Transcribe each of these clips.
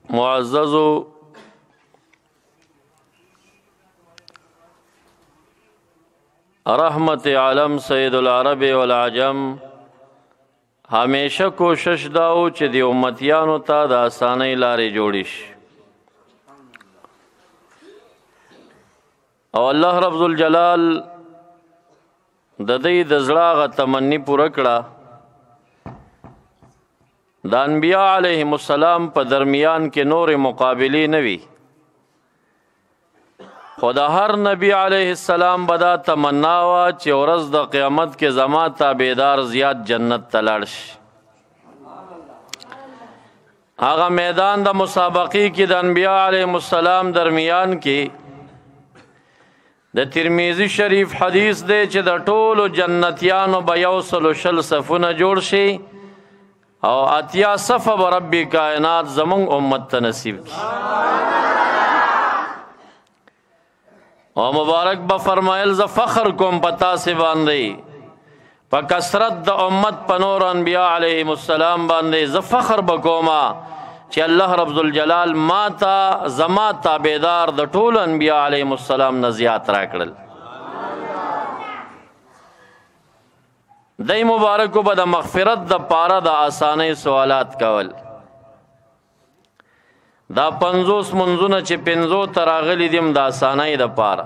معزز رحمت عالم سید العرب والعجم همیشه کوشش داو چې د امتیانو ته د آسانۍ لارې جوړې شي او الله رب الجلال د دې د زړه غ تمنی پوره کړه د انبیاء علیهم السلام په درمیان کې نور مقابلی نه وي خو د هر نبی علیه السلام بدا تمنا وا چې ورځ د قیامت کې زما تابعدار زیات جنت ته لاړ شي هغه میدان د مسابقې کې د انبیاء علیهم السلام درمیان کې د ترمذی شریف حدیث دی چې د ټولو جنتیانو به 120 صفونه جوړ شي او اتیا صف به رب کائنات زمونږ امت ته نصیب کی او مبارک به فرمایل ز فخر کوم پتا سی باندې په کثرت د امت په نور انبیاء علیهم السلام باندې ز فخر بکوما چې الله رب الجلال ما تا زما تابعدار د ټول انبیاء علیهم السلام نه زیات راکړل دای مبارکو به د مغفرت د پاره د آسانۍ سوالات کول دا 50 منځونه چې 50 تراغلی دیم د آسانۍ د پاره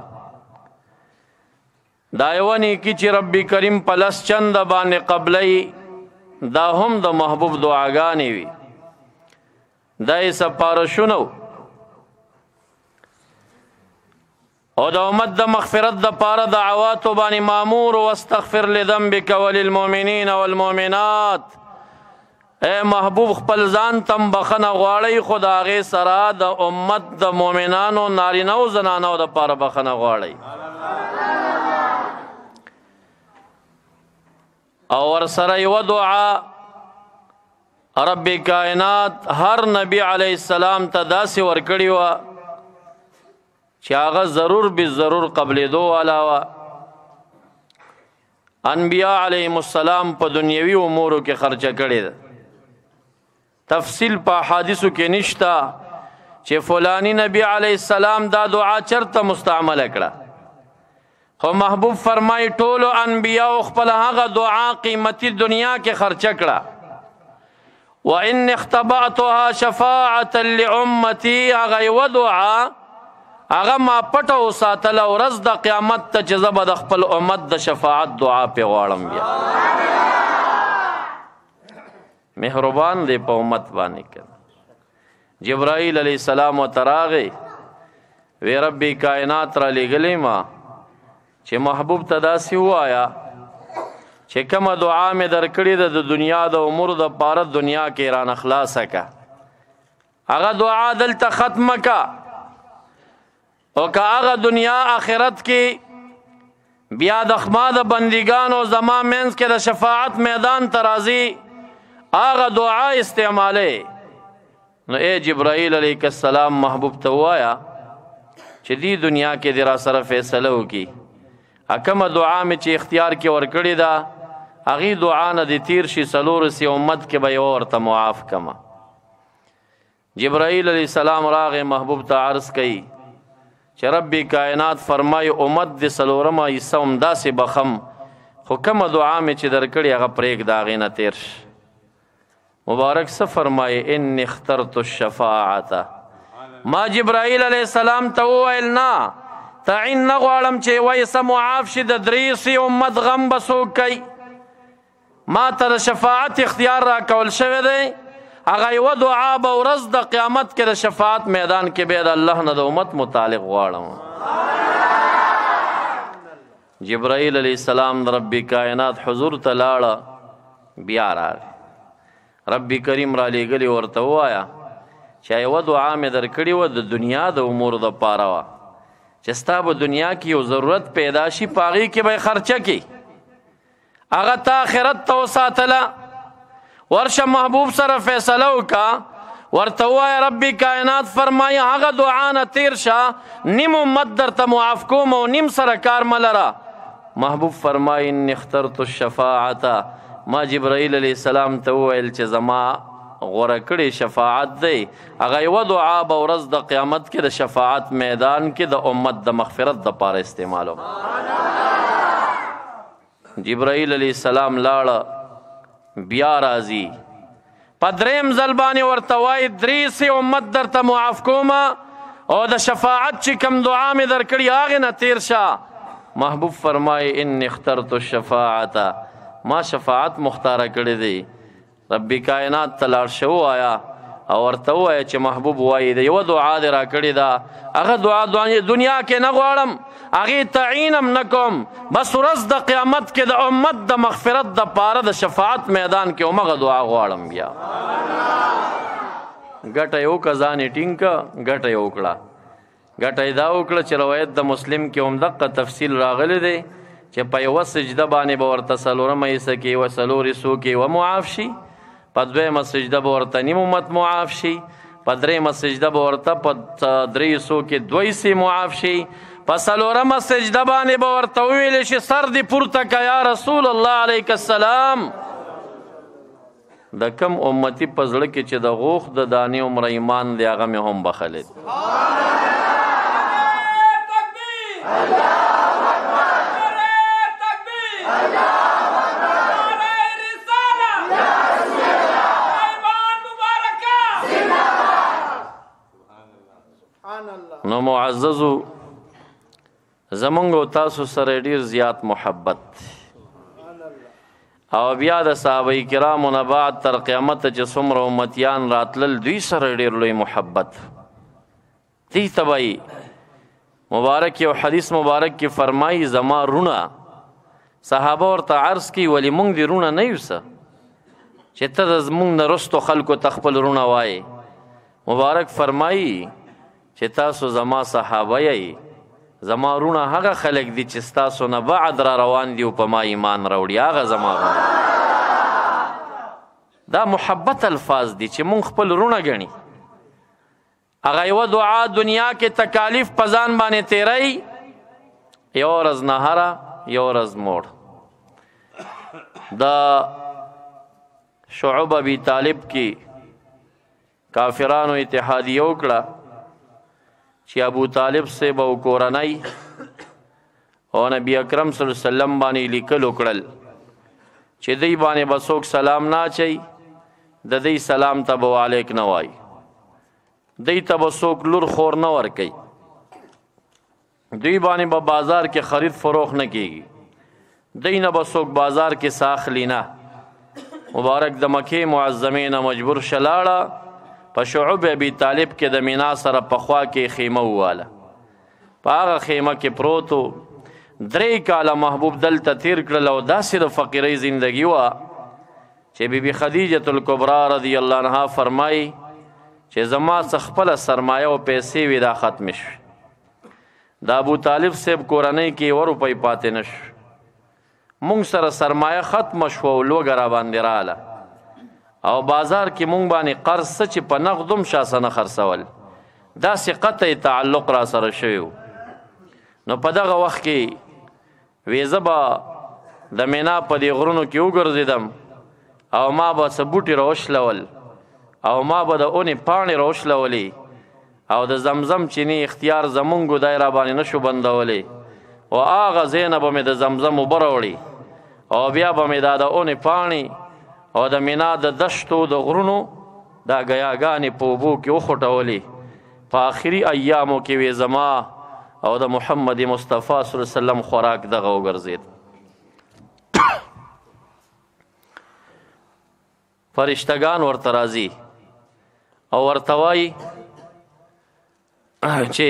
دا یونی کی چې رب کریم پلس چند باندې قبلی دا هم د محبوب دعاګانې وي دای سپارښونو او د امت د مغفرت د پاره دعوات باندې مامور واستغفر لذنبک وللمؤمنین والمؤمنات اے محبوب خپل ځان تم بخنه غواړی خدا غي سره د امت د مؤمنانو نارینه او زنانو د پاره بخنه غواړی او ور سره یو دعا رب کائنات هر نبی علیہ السلام ته داسې ورکړی و چې هغه ضرور به ضرور قبل دو علاوه انبیاء علیهم السلام په دنیوي امورو کې خرچه کړي ده تفصیل په حدیثو کې نشتا چې فلانی نبی علیہ السلام دا دعا چرته مستعمل کړه خو محبوب فرمای ټولو انبیاء خپل هغه دعا قیمتي دنیا کې خرچه کړه وان اختبأتها شفاعه لامتي هغه و دعا هغه ما پټو ساتل او ورځ د قیامت ته چې زه به د خپل امت د شفاعت دعا پې غواړم بیا مهربان دی په امت باندې کړه جبرائیل علیہ السلام ورته راغی وی ربی کائنات را لېږلی ما چې محبوب ته داسې ووایه چې کومه دعا مې درکړې ده د دنیا د امورو د پاره دنیا کې رانه خلاصه که هغه دعا دلته ختمه که او که هغه دنیا آخرت کې بیا د خما د بندګانو زما منځ کې د شفاعت میدان ته راځي هغه دعا استعمالی نو اے جبرائیل علیہ السلام محبوب ته ووایه چې دې دنیا کې دې را سره فیصله وکړي کومه دعا مې چې اختیار کې ورکړې ده هغې دعا نه دې تیر شي څلورسي امت کې به یوه ورته معاف کمه جبرائیل علیہ السلام راغې محبوب ته عرض کوي چې رب کائنات فرمای امت د څلورمه حصه هم داسې بخم خو کومه دعا مې چې درکړې هغه پرېږده هغې نه تیر شي مبارک څه فرمایي ان اخترت الشفاعته ما جبرائیل علیہ السلام ته وویل نه تعین نه غواړم چې وایسه معاف شي د دریسي امت غم به څوک کوي ما ته د شفاعت اختیار راکول شوی دی هغه یوه دعا به ورځ د قیامت کې د شفاعت میدان کې بیا د الله نه د امت متعلق غواړم جبرائیل علیہ السلام د رب کائنات حضور ته لاړه بیا راغی رب کریم را لېږلي ورته ووایه چې یوه دعا مې درکړې وه د دنیا د امورو دپاره وه چې ستا به دنیا کې یو ضرورت پیدا شي په هغې کې به یې خرچه کړي هغه تا آخرت ته وساتله ورشه محبوب سره فیصله وکړه ورته ووایه رب کائنات فرمایي هغه دعا نه تیر شه نیم امت درته معاف کوم او نیم سره کار مه لره محبوب فرمایي ان اخترت الشفاعته ما جبرائیل علیہ السلام ته وویل چې زما غوره کړي شفاعت دی هغه یوه دعا به ورځ د قیامت کې د شفاعت میدان کې د امت د مغفرت دپاره استعمالوم جبرائیل علیه السلام لاړه بیا راځي په دریم ځل باندې ورته وایي درې سې امت درته معاف کومه او د شفاعت چې کوم دعا مې درکړي هغې نه تیر شه محبوب فرمایي انی اخترت الشفاعت ما شفاعت مختاره کړې دی ربي کائنات ته لاړ شه ووایه او ورته ووایه چې محبوب وایي د یوه دعا دې راکړې ده هغه دعا دنیا کې نه غواړم هغې تعینم نه کوم بس ورځ د قیامت کې د امت د مغفرت دپاره د شفاعت میدان کې همغه دعا غواړم بیا ګټه یې وکړه ځان یې ټینګ کړه ګټه یې وکړه ګټه یې دا وکړه چې روایت د مسلم کې هم دقه تفصیل راغلی دی چې په یوه سجده باندې به ورته څلورمه حصه کې یوه څلور حصو کې یوه معاف شي په دویمه سجده به ورته نیم امت معاف شي په دریمه سجده به ورته په درې حصو کې دوه حصې معاف شي په څلورمه سجده باندې به ورته وویلی شي سر دې پورته که یا رسول الله علیک السلام د کم امتی په زړه کې چې د غوښ د دانې عمره ایمان دی هغه مې هم بخلی دی نو معززو زمونږ او تاسو سره ډیر زیات محبت او بیا د صحابه کرامو نه بعد تر قیامته چې څومره امتیان راتلل دوی سره ډیر لوی محبت دې ته وایي مبارک یو حدیث مبارک کې فرمایي زما رونه صحابه ورته عرض کوي ولې موږ دې رونه نه یو څه چې ته د زموږ نه رستو خلکو ته خپل رونه وایې مبارک فرمایي چې تاسو زما صحابه یئ زما رونه هغه خلک دي چې ستاسو نه بعد را روان دي او په ما ایمان راوړي هغه زما رونه دا محبت الفاظ دي چې مونږ خپل رونه ګڼي هغه یوه دعا دنیا کې تکالیف په ځان باندې تیری یو ورځ نهره یو ورځ موړ د شعب ابي طالب کې کافرانو اتحادیه وکړه چې ابو طالب صاحب او کورنۍ او نبی اکرم صلی الله علیه وسلم باندې لیکل وکړل چې دوی باندې به څوک سلام نه اچوي د دوی سلام ته به وعلیک نه وایي دوی ته به څوک لور خور نه ورکوي دوی باندې به بازار کې خرید فروخت نه کیږي دوی نه به څوک بازار کې ساخلی نه مبارک د مکې معظمې نه مجبور شلاړه په شعب ابي طالب کې د مینا سره په خوا کې خیمه وواله په هغه خیمه کې پروت و 3 کاله محبوب دلته تیر کړل او داسې د فقیرۍ زندگی وه چې بیبي خدیجة الکبرا رضی الله عنها فرمایي چې زما څه خپله سرمایه او پیسې وي دا ختم شوې د ابو طالب صاحب کورنۍ کې 1 روپۍ پاتې نه شو مونږ سره سرمایه ختمه شوه او لوږه را باندې راله او بازار کې مونږ باندې قرض څه چې په نغدم شاسه نه خرڅول داسې قطع تعلق را سره شوی و نو په دغه وخت کې وی زه به د مینا په دې غرونو کې وګرځېدم او ما به څه بوټي راوشلول او ما به د اونې پاڼې راوشلولې او د زمزم چینی اختیار زمونږ دی را باندې نشو بندولی او هغه ځای نه به مې د زمزم اوبه راوړي او بیا به مې دا د اونې پاڼې او د مینا د دشتو د غرونو دا ګیاګانې په اوبو کې وخوټولې په آخري ایامو کې وې زما او د محمد مصطفی صلی الله علیه وسلم خوراک دغه وګرځېد فرشتگان ورته راځي او ورته وایي چې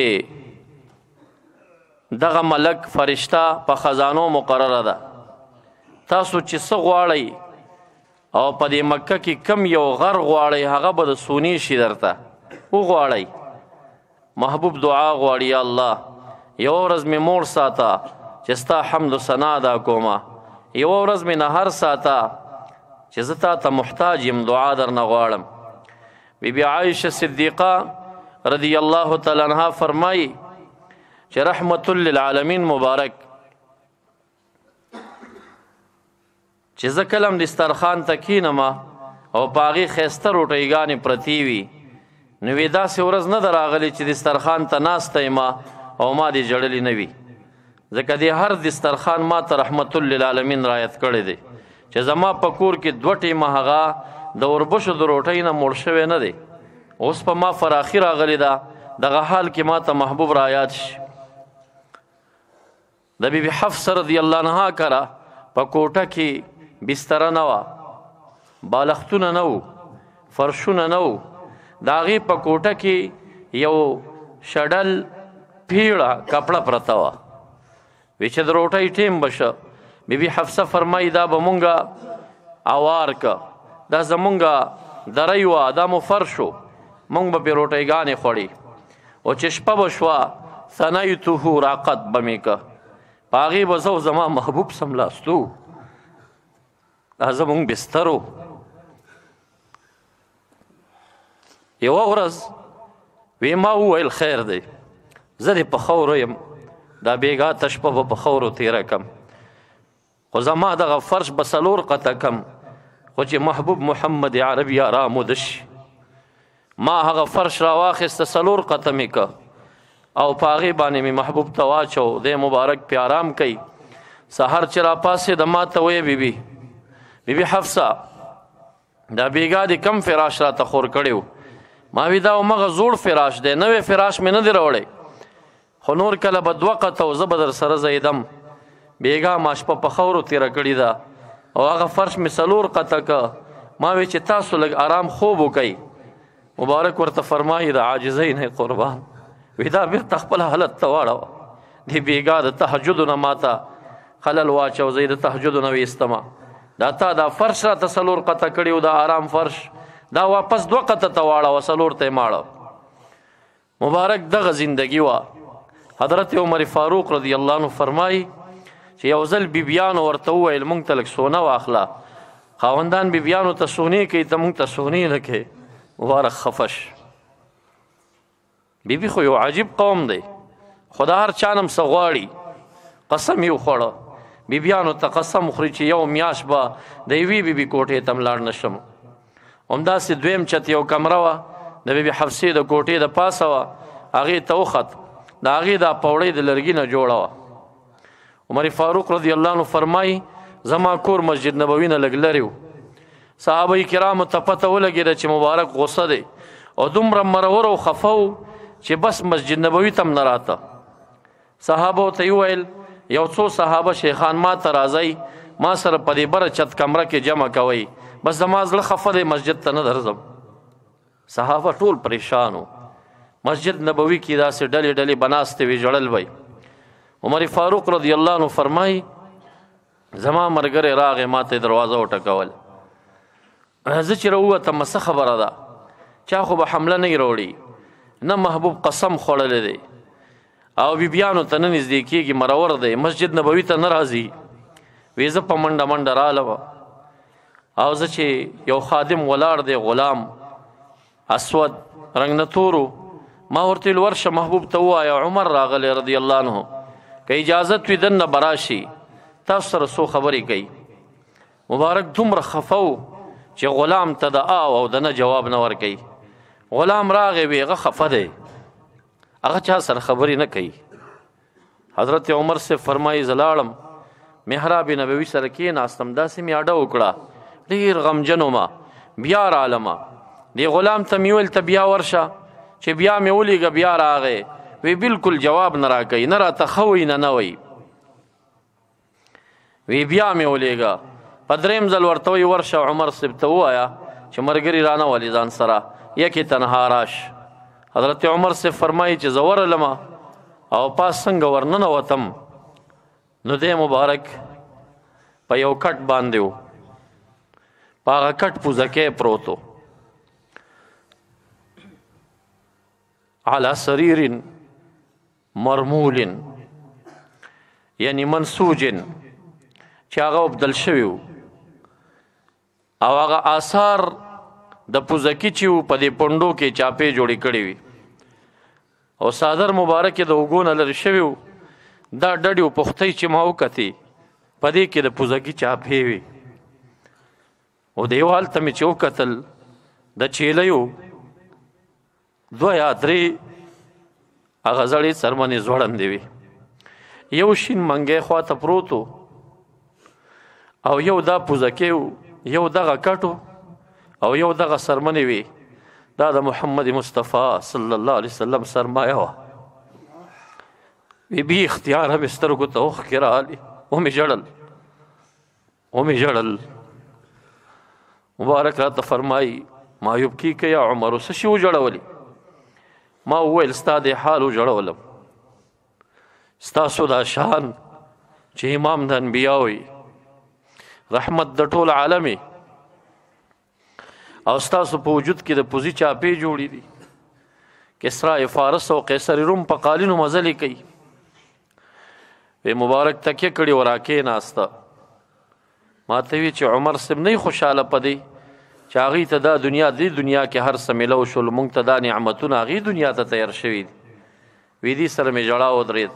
دغه ملک فرشته په خزانو مقرره ده تاسو چې څه غواړئ او په دې مکه کې کم یو غر غواړئ هغه به د سونی شي درته وغواړئ محبوب دعا غواړي یا الله یو ورځ مې موړ ساته چې ستا حمد و ثنا ادا کومه یو ورځ مې نهر ساته چې زه تا ته محتاج یم دعا درنه غواړم بیبي عایشه صدیقه رضی الله تعالی عنها فرمایي چې رحمت للعالمین مبارک چې زه کلم دسترخوان ته کینم او په هغې ښایسته روټۍ پرتې وي، نو وی داسې ورځ نه ده راغلې چې دسترخوان ته ناسته یم او ما دې ژړلې نه وي. ځکه دې هر دسترخوان ما ته رحمت للعالمین رایت کړی دی چې زما په کور کې 2 ټیمه هغه د وربشو د روټۍ نه موړ شوی نه دی. اوس په ما فراخي راغلی ده، دغه حال کې ما ته محبوب را یاد شي. د بیبي حفصه رضی الله عنها کره په کوټه کې بستره نه وه، بالښتونه نه وو، فرشونه نه وو. د هغې په کوټه کې یو شډل پیړه کپړه پرته وه. وی چې د روټۍ ټیم بشه، بیبي حفصه فرمایي دا به مونږه اوار که، دا زمونږه دری وه، دا مو فرش و، مونږ به پرې روټۍ خوړې. او چې شپه به شوه ثنیته راقت به مې که، په هغې به زه زما محبوب سملاستو، دا زمونږ بستر و. یوه ورځ وی ما وویل خیر دی، زه دې په خاورو یم، دا بېګاته شپه به په خاورو تېره کم، خو زما دغه فرش به 4 قطه کم، خو چې محبوب محمد عربي آرام وده شي. ما هغه فرش راواخېسته 4 قطه مې که او په هغې باندې مې محبوب ته واچو، دی مبارک پې آرام کوي. سهار چې راپاسېده ما ته ویې بیبي حفصه دا بېګا دې کم فراش راته خور کړی و؟ ما وی دا همغه زوړ فراش دی، نوی فراش مې نه دی راوړی، خو نور کله به 2 قطه و زه به در سره ځایدم. بېګا ما شپه په خاورو تېره کړې ده او هغه فرش مې 4 قطه که. ما وی چې تاسو لږ آرام خوب وکئ. مبارک ورته فرمایي د عاجزۍ نه قربان، وی دا بېرته خپل حالت ته واړوه. دې بېګا د تهجدو نه ما ته خلل واچو، زه یې د تهجدو نه ویستمه. دا تا دا فرش راته 4 قطه کړي و، دا آرام فرش، دا واپس 2 قطه ته واړوه، 4 ته یې ماړه. مبارک دغه زندگی وه. حضرت عمر فاروق رضی الله عنه فرمایي چې یو ځل بیبیانو ورته وویل مونږ ته لږ سونه واخله. خاوندان بیبیانو ته سونې کوي، ته مونږ ته سونې نه کوې. مبارک خفش. بیبي خو یو عجیب قوم دی، خو د هر چا نه څه غواړي. قسم یې وخوړه، بیبیانو ته قسم خوري چې یو میاشت به د یوې بیبي کوټې ته لاړ نه شم. همداسې 2م چت یو کمره وه د بیبي حفصې د کوټې د پاسه وه، هغې ته وخت، د هغې دا پوړۍ د لرګي نه جوړه وه. عمر فاروق رضی الله عنه فرمایي زما کور مسجد نبوي نه لږ لرې و. صحابه کرامو ته پته ولګېده چې مبارک غصه دی او دومره مرور او خفه و چې بس مسجد نبوي ته هم نه راته. صحابو ته یې وویل یو څو صحابه شیخان ما ته راځئ، ما سره په دې بره چت کمره کې جمع کوئ، بس زما زړه خفه دی، مسجد ته نه درځم. صحابه ټول پریشان و. مسجد نبوي کې داسې ډلې ډلې بناستې وي، ژړل وی. عمر فاروق رضی الله عنه فرمایي زما ملګری راغی، ما ته دروازه وټکول. زه چې راووتم څه خبره ده، چا خو به حمله نه راوړي، نه محبوب قسم خوړلی دی او بیبیانو ته نه نږدې کېږي، مرور دی، مسجد نبوي ته نه راځي. وی زه په منډه منډه رالم او زه چې یو خادم ولاړ دی، غلام اسود رنګ نه تورو، ما ورته ویل ورشه محبوب ته ووایه عمر راغلی رضی الله عنه، که اجازت وي دننه به راشي، تاسو سره څو خبرې کوي. مبارک دومره خفه و چې غلام ته د او د نه جواب نه ورکوي. غلام راغی وی هغه خفه دی، هغه چا سره خبرې نه کوي. حضرت عمر سے فرمایي زه لاړم محراب نبوي سره کېناستم، داسې مې اډه وکړه، ډېر غمجن ومه، بیا رالمه. دې غلام ته مې ویل ته بیا ورشه، چې بیا مې ولیږه، بیا راغی، وی بالکل جواب نه راکوي، نه راته ښه وی نه وی. وی بیا مې ولیږه، په 3م ځل ورته وی ورشه عمر صاحب ته ووایه چې ملګري رانه ولي ځان سره، یکې تنها راش. حضرت عمر صاحب فرمایي چې زه ورغلمه او پاس څنګه ورننوتم نو دی مبارک په یو کټ باندې و، په هغه کټ پوزکی پروت و، علی سریر مرمول یعنی منسوج چې هغه وبدل شوي و او هغه آثار د پوزکی چې و په دې پنډو کې چاپې جوړې کړې وي او صادر مبارک د اوږو نه لرې شوي و. دا ډډې و پختۍ چې ما وکتې په دې کې د پوزکی چاپې وي. او دیوال ته مې چې وکتل د چیلیو 2 یا 3 هغه زړې څرمنې ځوړندې وي، یو شین منګی خواته پروت و او یو دا پوزکی و، یو دغه کټ او یو دغه څرمنې وي. دا د محمد مصطفی صلی الله علیه وسلم سرمایه وه. بی اختیاره مې سترګو ته اوښکې راغلې، ومې ژړل. مبارک راته فرمایي ما یبکیک یا عمر، څه شي وژړولې؟ ما وویل ستا دې حال وژړولم، ستاسو دا شان چې امام د انبیا وي، رحمت د ټول عالمي، او ستاسو په وجود کې د پوزي چاپې جوړې دي، کسرا فارس او قیصر روم په قالینو مزلې کوي. وی مبارک تکیه کړي و راکېناسته، ما ته وی چې عمر صاحب نه خوشحاله په دی چې هغې ته دا دنیا کې هر څه میلو شول، موږ ته دا نعمتونه هغې دنیا ته تیار شوي دي. وی دې سره مې ژړا ودرېد.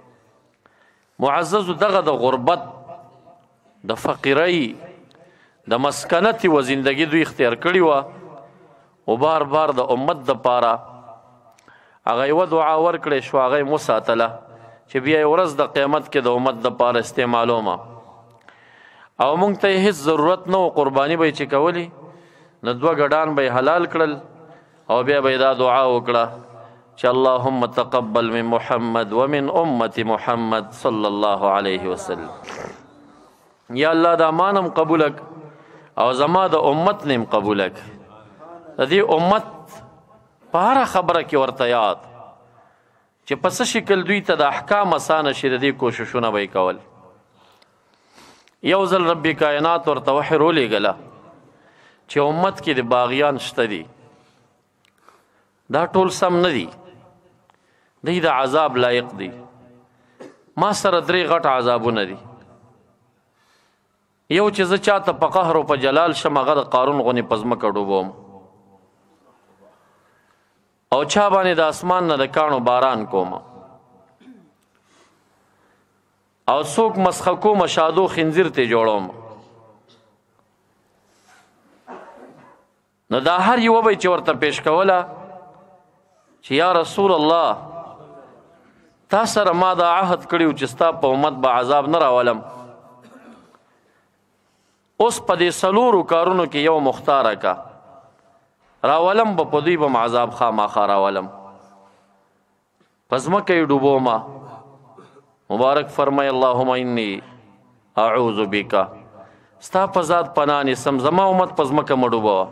معززو دغه د غربت، د فقیرۍ، د مسکنت و زندگی دوی اختیار کړي وه، او بار بار د امت دپاره هغه یوه دعا ورکړې شوه، هغه یې وساتله چې بیا یې ورځ د قیامت کې د امت دپاره استعمالومه. او موږ ته یې هېڅ ضرورت نه و، قرباني به یې چې کولې نو 2 ګډان به یې حلال کړل، او بیا به یې دا دعا وکړه چې اللهم تقبل من محمد ومن امت محمد صلی الله علیه وسلم. یا الله دا مانم قبولک او زما د امت نیم قبولک. د دې امت په هره خبره کې ورته یاد چې په څه شکل دوی ته د احکام اسانه شي، د دې کوششونه به یې کول. یو ځل رب کائنات ورته وحی رولېږله چې امت کې د باغیان شته دي، دا ټول سم نه دي، دوی د عذاب لایق دي. ما سره 3 غټ عذابونه دي. یو چې زه چاته په قهر او په جلال شم، هغه د قارون غونې په ځمکه ډوبوم، او چا باندې د اسمان نه د کاڼو باران کوم، او څوک مسخه کوم شادو خنزیر ته جوړوم. نو دا هر یوه به چې ورته پیش کوله چې یا رسول الله تا سره ما دا عهد کړی چې ستا په امت به عذاب نه راولم، اوس په دې 4 کارونو کې یو مختاره کا راولم، به په دوی به عذاب خامخا راولم، په ځمکه یې ډوبومه. مبارک فرمای اللهم انی اعوذ بک، ستا په ذات پناه نیسم، زما امت په ځمکه مه ډوبوه.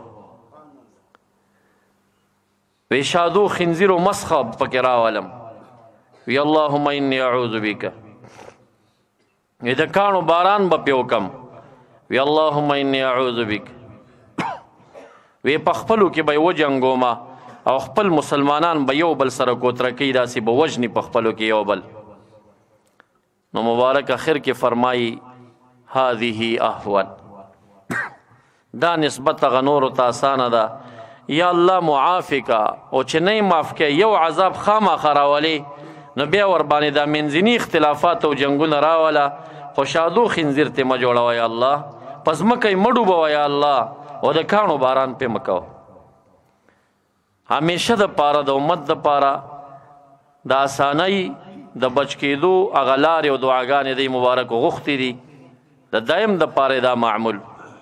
وی شادو خنزیر و مسخه پکې راولم، وی اللهم انی اعوذ بک. وی د کاڼو باران به پې وکم، وی اللهم انی اعوذ بک. وی په خپلو کې به یې وجنګومه، او خپل مسلمانان به یو بل سره کوتره کوي، داسې به وژني په خپلو کې یو بل. نو مبارک اخر کې فرمایي هذه اهون، دا نسبت هغه نورو ته اسانه ده. یا الله معافی کا، او چې نه یې معاف کوي یو عذاب خامخا راولي، نو بیا ورباندې دا منځني اختلافات او جنګونه راوله، خو شادو خنزیر ته مه جوړوه یا الله، په ځمکه یې مه ډوبوه یا الله، او د کاڼو باران پې مه کوه. همیشه دپاره د امت دپاره د اسانۍ د بچ کېدو هغه لارې او دعاګانې دی مبارک غوښتې دي، د دایم دپاره دا معمول،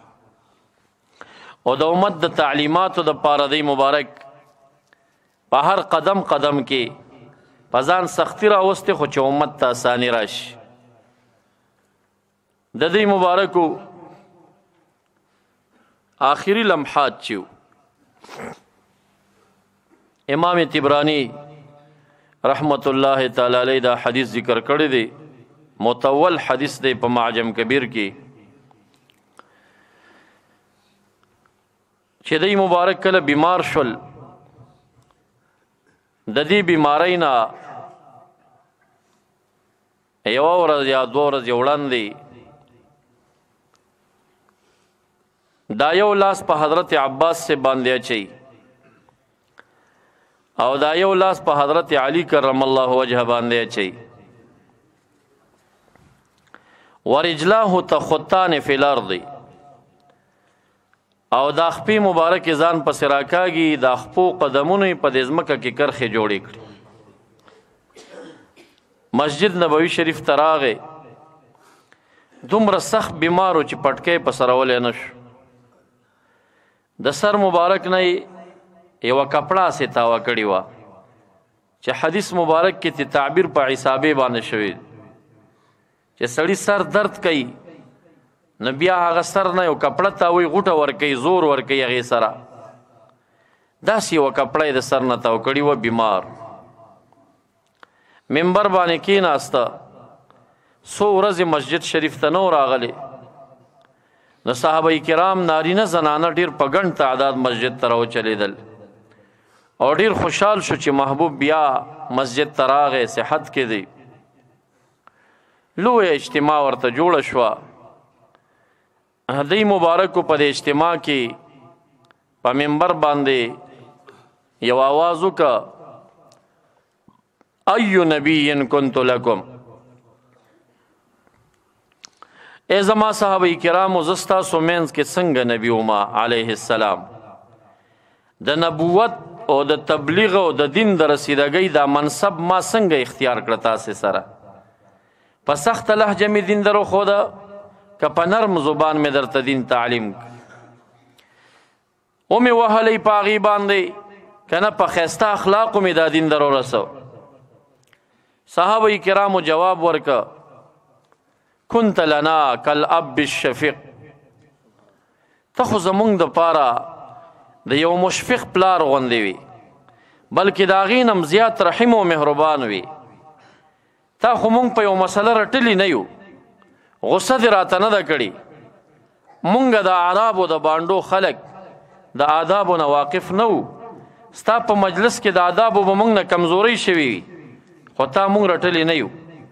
او د امت د تعلیماتو دپاره دی مبارک په هر قدم کې په ځان سختي راوستې، خو چې امت ته اساني راشي. د دې مبارکو آخري لمحات چې امام طبرانی رحمت الله تعالی علیه دا حدیث ذکر کړی دی، متول حدیث دی په معجم کبیر کې، چې دی مبارک کله بیمار شول، د دې بیماری نه یوه ورځ یا 2 ورځې وړاندې دا یو لاس په حضرت عباس سے باندې اچي، او دا یو لاس په حضرت علی کرم الله وجهه باندې اچي. ورجلاه تخطان فی الارض، او دا خپې مبارک ځان پسې راکاږي، دا خپو قدمونو په دې ځمکه کې کرښې جوړې کړي. مسجد نبوي شریف ته راغی، دومره سخت بیمارو چې پټکی په سرولی نه شو. د سر مبارک نه یوه کپړه سې تاوه کړې وه چې حدیث مبارک کې تی تعبیر په عصابې باندې شوی چې سړی سر درد کوي نو بیا هغه سر نه یو کپړه تاوی غوټه ورکوي، زور ورکوي هغې سره. داسې یوه کپړه یې د سر نه تاو کړې وه بیمار. منبر باندې کېناسته، څو ورځې مسجد شریف ته نه راغلی. نو صحابه کرام نارینه زنانه ډېر په ګڼ تعداد مسجد ته راوچلېدل او ډېر خوشحال شو چې محبوب بیا مسجد ته راغی، صحت کې دی. لویه اجتماع ورته جوړه شوه. دی مبارکو په دې اجتماع کې په منبر باندې یو آواز وکړه، ایو نبی کنت لکم، ای زما صحابه کرامو زه ستاسو منځ کې څنګه نبی وما علیه السلام. د نبوت او د تبلیغ او د دین د رسیدګۍ دا منصب ما څنګه اختیار کړه تاسې سره؟ په سخته لهجه مې دین در وښوده که په نرم زبان مې درته دین تعلیم ومې وهلی په هغې باندې که نه په ښایسته اخلاقو مې دا دین در ورسو؟ صحابه کرامو جواب ورکه، كنت لنا کالاب الشفیق، ته خو زمونږ دپاره د یو مشفق پلار غوندې وي، بلکې د هغې نه هم زیات رحیم او مهربان وي. تا خو مونږ په یو مسله رټلي نه یو، غصه دې راته نه ده کړې. مونږ د عربو د بانډو خلک د آدابو نه واقف نه وو. ستا په مجلس کې د آدابو به مونږ نه کمزورۍ شوي وي، خو تا مونږ رټلي نه یو.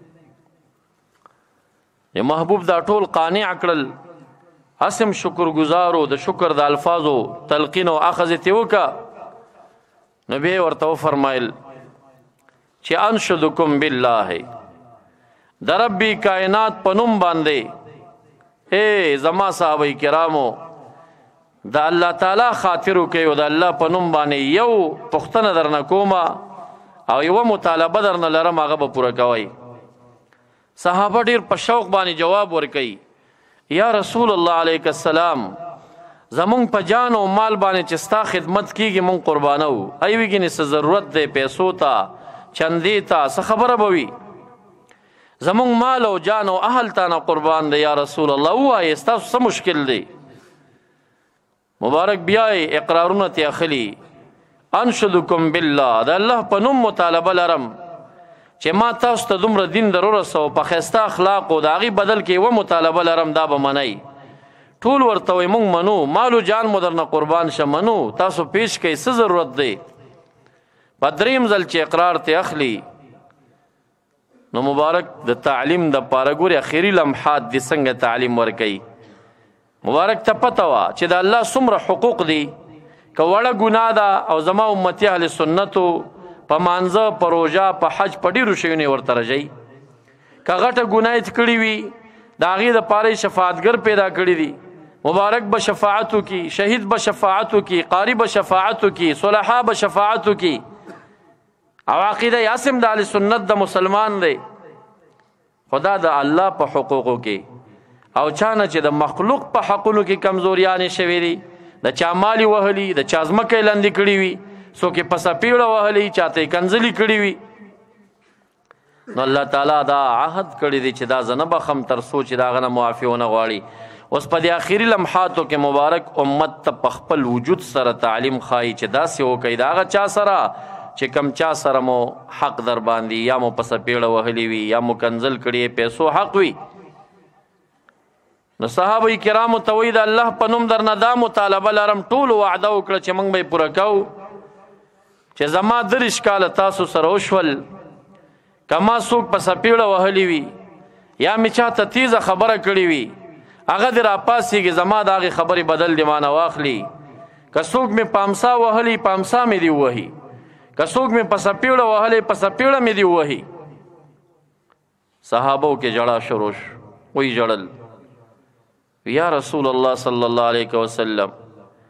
د محبوب دا ټول قانع کړل. حسم شکر گزارو، د شکر د الفاظو تلقین او اخذ تې وکړه. نو بیا یې ورته وفرمایل چې انشدکم بالله، د ربي کائنات په نوم باندې اے زما صحابه کرامو د الله تعالی خاطر وکئ او د الله په نوم باندې یو پوښتنه درنه کومه او یوه مطالبه درنه لرم، هغه به پوره کوئ. صحابه ډېر په شوق باندې جواب ورکوي، یا رسول الله علیه السلام زمونږ په جان او مال باندې چې ستا خدمت کیږي مونږ قربانه وو. ای ویګینې څه ضرورت دی پیسو ته، چندې ته، څه خبره به وي؟ زمونږ مال او جان او اهل ته نه قربان دی یا رسول الله. ووایې ستاسو څه مشکل دی؟ مبارک بیا اقرارونه تې اخلي، انشدکم بالله، د الله په نوم مطالبه لرم چې ما تاسو ته دومره دین در ورسو په ښایسته اخلاقو، د هغې بدل کې یوه مطالبه لرم، دا به منئ؟ ټول ورته وایي مونږ منو، مال و جان مو درنه قربان شه، منو، تاسو پیش کوئ، څه ضرورت دی؟ په دریم ځل چې اقرار ته اخلي نو مبارک د تعلیم د پاره ګوري اخري لمحات دي څنګه تعلیم ورکوي. مبارک ته پته وه چې د الله څومره حقوق دي، که وړه ګناه ده او زما امتي اهل سنتو په مانځه، په روژه، په حج، په ډېرو شیونو یې ورته رژئ. که غټه ګناه یې کړې وي د هغې دپاره یې شفاعتګر پیدا کړي دي، مبارک به شفاعت وکړي، شهید به شفاعت وکړي، قاري به شفاعت وکړي، صلحا به شفاعت وکړي. او عقیده یاسم د اهل سنت د مسلمان دی، خدا د الله په حقوقو کې او چانه چې د مخلوق په حقونو کې کمزوریانې شوي دي، د چا مالی وهلي، د چا ځمکه یې لاندې کړي وي، څوک یې په سپیړه وهلي، چاته یې کنځلي کړي وي. نو الله تعالی دا عهد کړی دی چې دا زه نه بخم تر څو چې د هغه نه معافي ونه غواړي. اوس په دې آخري لمحاتو کې مبارک امت ته په خپل وجود سره تعلیم ښایي چې داسې وکړئ د هغه چا سره چې کم چا سره مو حق در باندې یا مو په سپیړه وهلي وي یا مو کنځل کړي پیسو حق وي. نو صحابه کرامو ته وایي د الله په نوم درنه دا مطالبه لرم، ټولو وعده وکړه چې موږ به یې پوره کوو چې زما 30 کاله تاسو سره وشول، که ما څوک په سپیړه وهلي وي یا مې چاته تیزه خبره کړې وي، هغه دې راپاسېږي زما د هغې خبرې بدل دې مانه واخلي. که څوک مې په امسا وهلي په امسا مې دې ووهي، که څوک مې په سپیړه وهلی په سپیړه مې دې ووهي. صحابو کې جړا شروع شو، وی جړل، یا رسول الله صلی الله علیه وسلم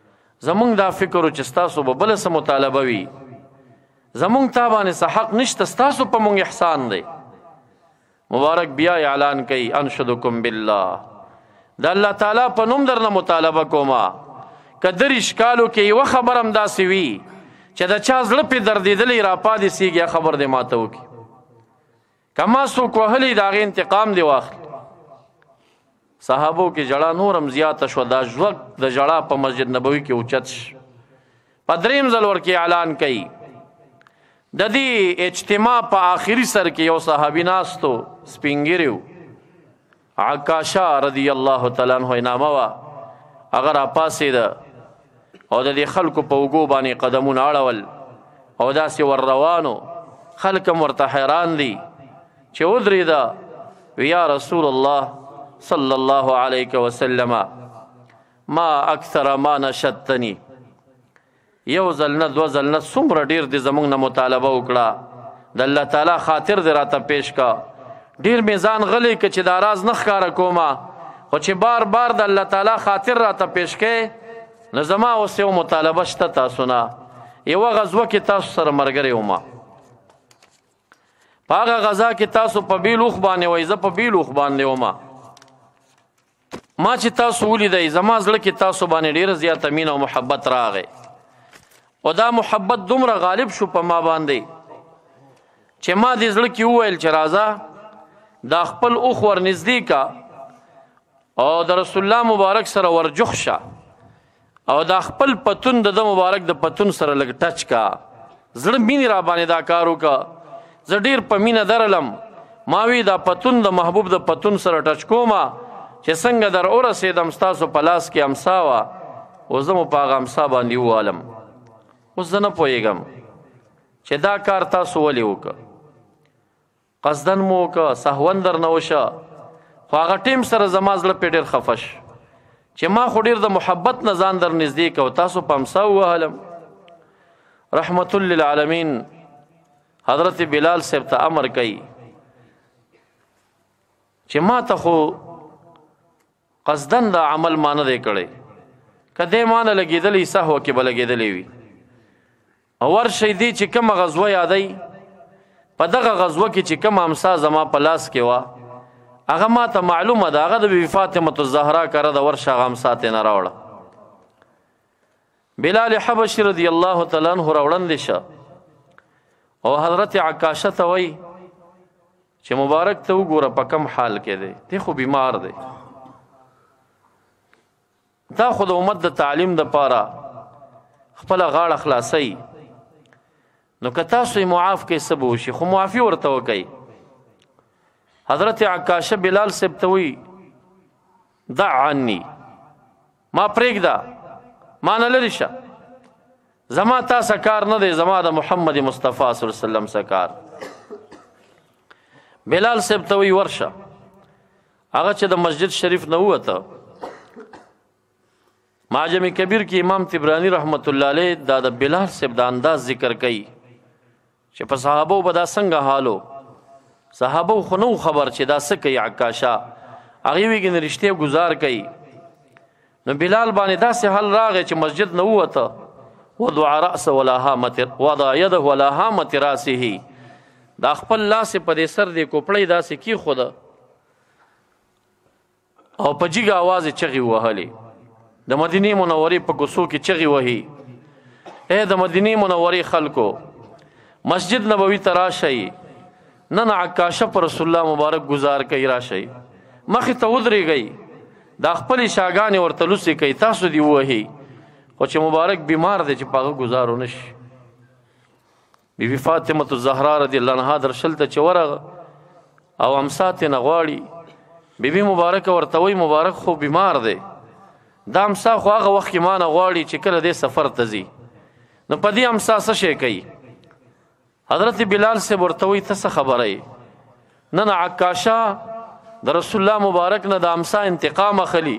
زمونږ دا فکر چې ستاسو به بله څه مطالبه وي، زمونږ تا باندې څه حق نشته، ستاسو په مونږ احسان دی. مبارک بیا اعلان کوي انشدکم بالله، د الله تعالی په نوم درنه مطالبه کومه که دریش کالو کې یوه خبر هم داسې وي چې د چا زړه پې دردېدلی راپاتې سیږي خبر دې ماته وکړي. که ما څوک وهلی د هغې انتقام دې واخلي. صحابو کې جړه نور هم زیاته شوه، دا ژوک د جړه په مسجد نبوي کې اوچت شو. په دریم ځل ورکې اعلان کوي. د دې اجتماع په آخري سر کې یو صحابي ناستو، سپین ږیری و، عکاشه رضی الله تعالی عنه نامه وه. هغه راپاڅېده او د دې خلکو په اوږو باندې قدمونه اړول او داسې ور روانو. خلک هم ورته حیران دي چې ودرېده. وی یا رسول الله صلی الله علیه وسلم ما اکثر ما نشدتنی، یو ځل نه دوه ځل نه څومره ډېر دې زموږ نه مطالبه وکړه، د الله تعالی خاطر دې راته پیش کا. ډېر مې ځان غلی که چې دا راز نه ښکاره کومه، خو چې بار بار د الله تعالی خاطر راته پیش کوې نو زما اوس یو مطالبه شته تاسو نه. یوه غزوه کې تاسو سره ملګری وم، په هغه غزا کې تاسو په بیل اوښ باندې وئ، زه په بیل اوښ باندې وم. ما چې تاسو ولیدئ زما زړه کې تاسو باندې ډېره زیاته مینه او محبت راغی، او دا محبت دومره غالب شو په ما باندې چې ما دې زړه کې وویل چې راځه دا خپل اوښ ورنږدې کا او د رسول الله مبارک سره ورجوخ شه او دا خپل پتون د مبارک د پتون سره لږ ټچ کا. زړه مینې را باندې دا کار وکړه. زه ډېر په مینه درلم. ما وی دا پتون د محبوب د پتون سره ټچ کومه چې څنګه در ورسېدم ستاسو په لاس کې امسا وه، اوس زه مو په هغه امسا باندې ووالم. اوس زه نه پوهېږم چې دا کار تاسو ولې وکړه. قصدن مو وکړه، سهون درنه وشه، خو هغه ټیم سره زما زړه پې ډېر خفه شو چې ما خو ډېر د محبت نه ځان در نږدې که او تاسو په امسا ووهلم. رحمت للعالمین حضرت بلال صاحب ته امر کوي چې ما ته خو قصدن دا عمل ما نه دی کړی، که دی ما نه لګېدلی سهوه کې به لګېدلی وي. ورشئ دی چې کومه غزوه یادی، په دغه غزوه کې چې کومه امسا زما په لاس کې وه هغه ما ته معلومه ده، هغه د بیبي فاطمة الزهرا کره د ورشه هغه امسا ترې نه راوړه. بلال حبشي رضی الله تعالی عنه راوړندې شه او حضرت عکاشه ته وایي چې مبارک ته وګوره په کم حال کې دی، دی خو بیمار دی. دا خو د امت د تعلیم دپاره خپله غاړه خلاصوي، نو که تاسو یې معاف کوئ څه به وشي، خو معافي ورته وکئ. حضرت عکاشه بلال صاحب ته وایي دع عني، ما پرېږده، ما نه لرې شه، زما تا څه کار نه دی، زما د محمد مصطفی صلی الله علیه وسلم څه کار. بلال صاحب ته وایي ورشه. هغه چې د مسجد شریف نه ووته، معجم کبیر کې امام طبرانی رحمت الله علیه دا د بلال صاحب د انداز ذکر کوي چې په صحابو به دا څنګه حالو. صحابو خو نو خبر چې دا څه کوي عکاشه، هغې ویږي نه رښتیا ګزار کوي. نو بلال باندې داسې حل راغی چې مسجد نه ووته، وضع رأس وضع یده ولا هامت راسه، دا خپل لاس په دې سر دې کوپړی داسې کېښوده او په جګه آواز یې چغې وهلې. د مدینې منورې په کوڅو کې چغې وهي، ای د مدینې منورې خلکو مسجد نبوي ته راشئ، نن عکاشه پر رسول الله مبارک گزار کوي، راشئ مخې ته ودرېږئ، دا خپلې شاګانې ورته لوسې کوي، تاسو دې ووهئ، خو چې مبارک بیمار دی چې په هغه ګزار ونه شي. بیبي فاطمة الزهرا رضی الله عنها درشل ته چې ورغه او امسا ترې نه غواړي، بیبي مبارکه ورته وایي مبارک خو بیمار دی، دا امسا خو هغه وخت کې ما نه غواړي چې کله دی سفر ته ځي، نو په دې امسا څه شی کوي. حضرت بلال صاحب ورته وایي ته څه خبره یې، نن عکاشه د رسول الله مبارک نه د امسا انتقام اخلي.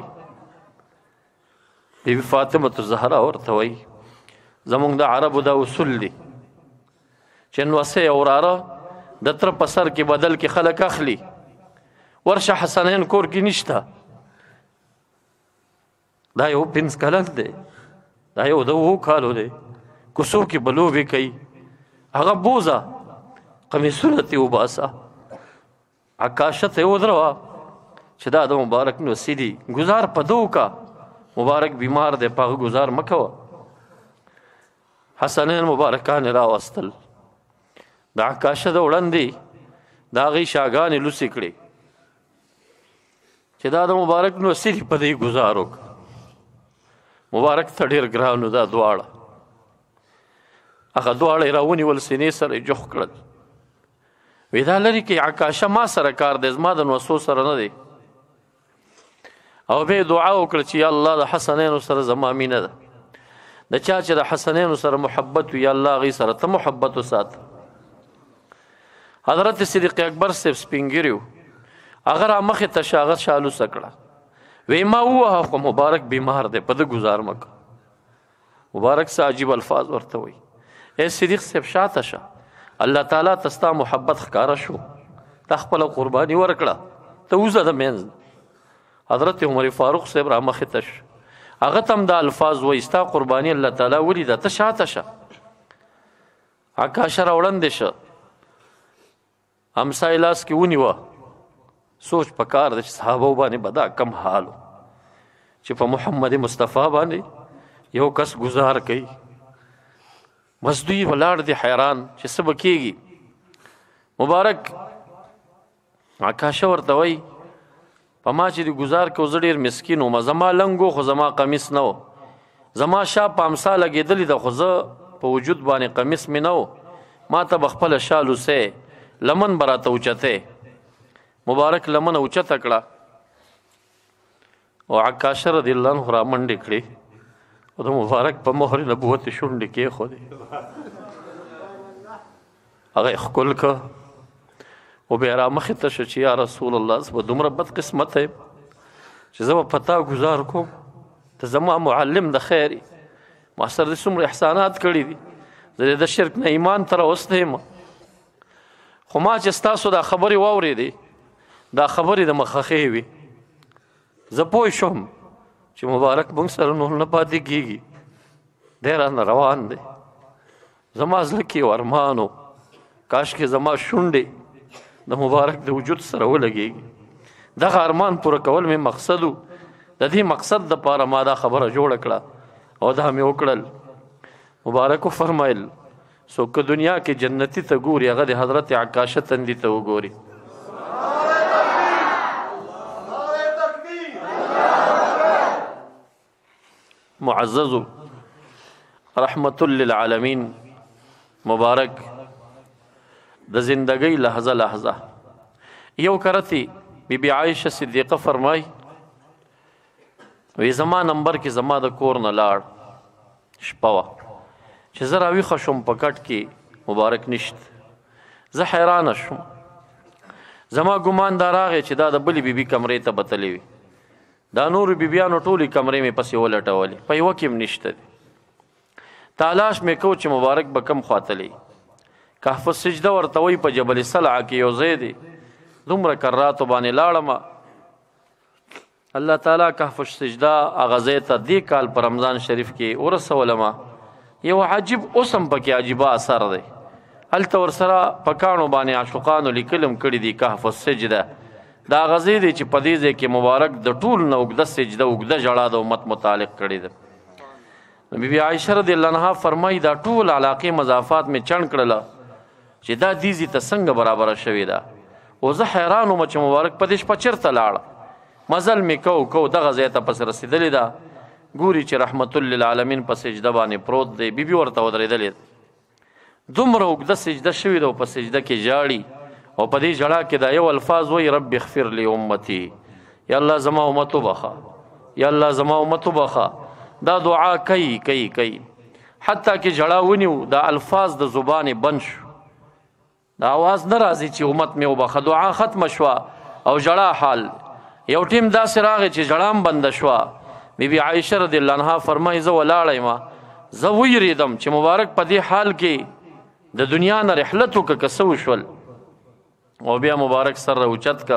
بیبي فاطمة الزهرا ورته وایي زمونږ د عربو دا اصول دی چې نوسۍ او وراره د تره په سر کې بدل کې خلک اخلي، ورشه حسنین کور کې نشته، دا یو 5 کلن دی، دا یو د 2 کالو دی کوڅو کې به لوبې کوي هغه بوزه قمیصونه ترې وباسه عکاشه ته یې ودروه چې دا د مبارک نوسی دي ګزار په 2 کا مبارک بیمار دی په هغه ګزار مه کوه حسنین مبارکان راوستل د عکاشه د وړاندې د هغې شاګانې لوسې کړې چې دا د مبارک نوسی دي په دې ګزار وکړه مبارک ته ډېر ګران دا دواړه هغه دواړه یې راونیول سینې سره یې جوخ کړل وی دا لري کې عکاشه ما سره کار دی زما د نوسو سره نه دی او بیا دعا وکړه چې یا الله د حسنینو سره زما مینه ده د چا چې د حسنینو سره محبت وي یا الله هغې سره ته محبت وساته حضرت صدیق اکبر صاحب سپین ږیري هغه را مخې ته شه هغه شالوسه کړه وی ما ووهه خو مبارک بیمار دی په ده ګزار مه کوه مبارک څه عجیب الفاظ ورته وایي ای صدیق صاحب شاته شه الله تعالی ته ستا محبت ښکاره شو تا خپله قرباني ورکړه ته وځه د منځ حضرت عمر فاروق صاحب را مخې ته شه هغه ته هم دا الفاظ وایي ستا قرباني الله تعالی ولیده ته شاته شه عکاشه را وړاندې شه همسایه لاس کې ونیوه سوچ پکار دی چې صحابو باندې به دا کم حال چې په محمد مصطفی باندې یو کس گزار کوي بس دوی ولاړ دي حیران چې څه به کېږي مبارک عکاشه ورته وایي په ما چې د ګزار کو زه ډېر مسکین وم زما لنګ و خو زما قمیص نه و زما شا په امسا لګېدلې ده خو زه په وجود باندې قمیص مې نه و ما ته به خپله شا لوسی لمن به راته اوچتی مبارک لمن اوچته کړه او عکاشه رضی الله عنه را منډې کړې او د مبارک په مهر نبوت شونډې کېښودې هغه یې ښکل که و بیا را مخې ته شه چې یا رسول الله زه به دومره بد قسمت یم چې زه به په تا ګزار کوم ته زما معلم د خیر ما سره دې څومره احسانات کړي دي زه د شرک نه ایمان ته راوستی یم خو ما چې ستاسو دا خبرې واورېدې دا خبرې د مخخې وي زه پوه شوم چې مبارک موږ سره نور نه پاتې کېږي دی رانه روان دی زما زړه کې یو ارمان و کاشکې زما شونډې د مبارک د وجود سره ولګېږي دغه ارمان پوره کول مې مقصد و د دې مقصد دپاره ما دا خبره جوړه کړه او دا مې وکړل مبارک وفرمایل څوک که دنیا کې جنتي ته ګوري هغه د حضرت عکاشه تندي ته وګوري معزز رحمت للعالمین مبارک د زندګۍ لحظه لحظه یو کرتی بی بی عایشه صدیقه فرمای وی زما نمبر کې زما د کور نه لاړ شپه وه چې زه راویښه شوم په کټ کې مبارک نشته زه حیرانه شوم زما ګمان دا راغی چې دا د بلې بیبي کمرې ته به تللی وي دا نورو بیبیانو ټولې کمرې مې پسې ولټولې په یوه کې هم نشته دی تالاش مې کو چې مبارک به کم خواته کهف السجده ورته وایي په جبل سلعه کې یو ځای دی دومره کراتو باندې لاړم الله تعالی کهف السجده هغه ځای ته دې کال په رمضان شریف کې ورسولم یو عجیب اوسم پکې عجیبه اثر دی هلته ورسره په کاڼو باندې عاشقانو لیکلم کړي دي کهف السجده دا هغه ځای دی چې په دې ځای کې مبارک د ټول نه اوږده سجده اوږده ژړا د امت متعلق کړي ده بی بی عایشه رضی الله عنها فرمایي دا ټول علاقې مضافات مې چڼ کړله چې دا دیزي ته څنګه برابره شوې ده او زه حیران وم چې مبارک په دې شپه چېرته لاړه مزل مې کو دغه ځای ته پسې رسېدلې ده ګوري چې رحمت للعالمین په سجده باندې پروت دی بیبي ورته ودرېدلې دومره اوږده سجده شوې ده او په سجده کې ژاړي او په دې ژړا کې دا یو الفاظ وایي رب اغفر لی امتی یا الله زما امت وبخه یا الله زما امت وبخه دا دعا کوي حتی کې ژړا ونیو دا الفاظ د زبانې بند شو دا آواز نه راځي چې امت مې وبخه دعا ختمه شوه او ژړا حال یو ټیم داسې راغی چې ژړا هم بنده شوه بی بی عایشه رضی الله عنها فرمایي زه ولاړه یم زه ویرېدم چې مبارک په دې حال کې د دنیا نه رحلت وکړه که څه وشول او بیا مبارک سر اوچت که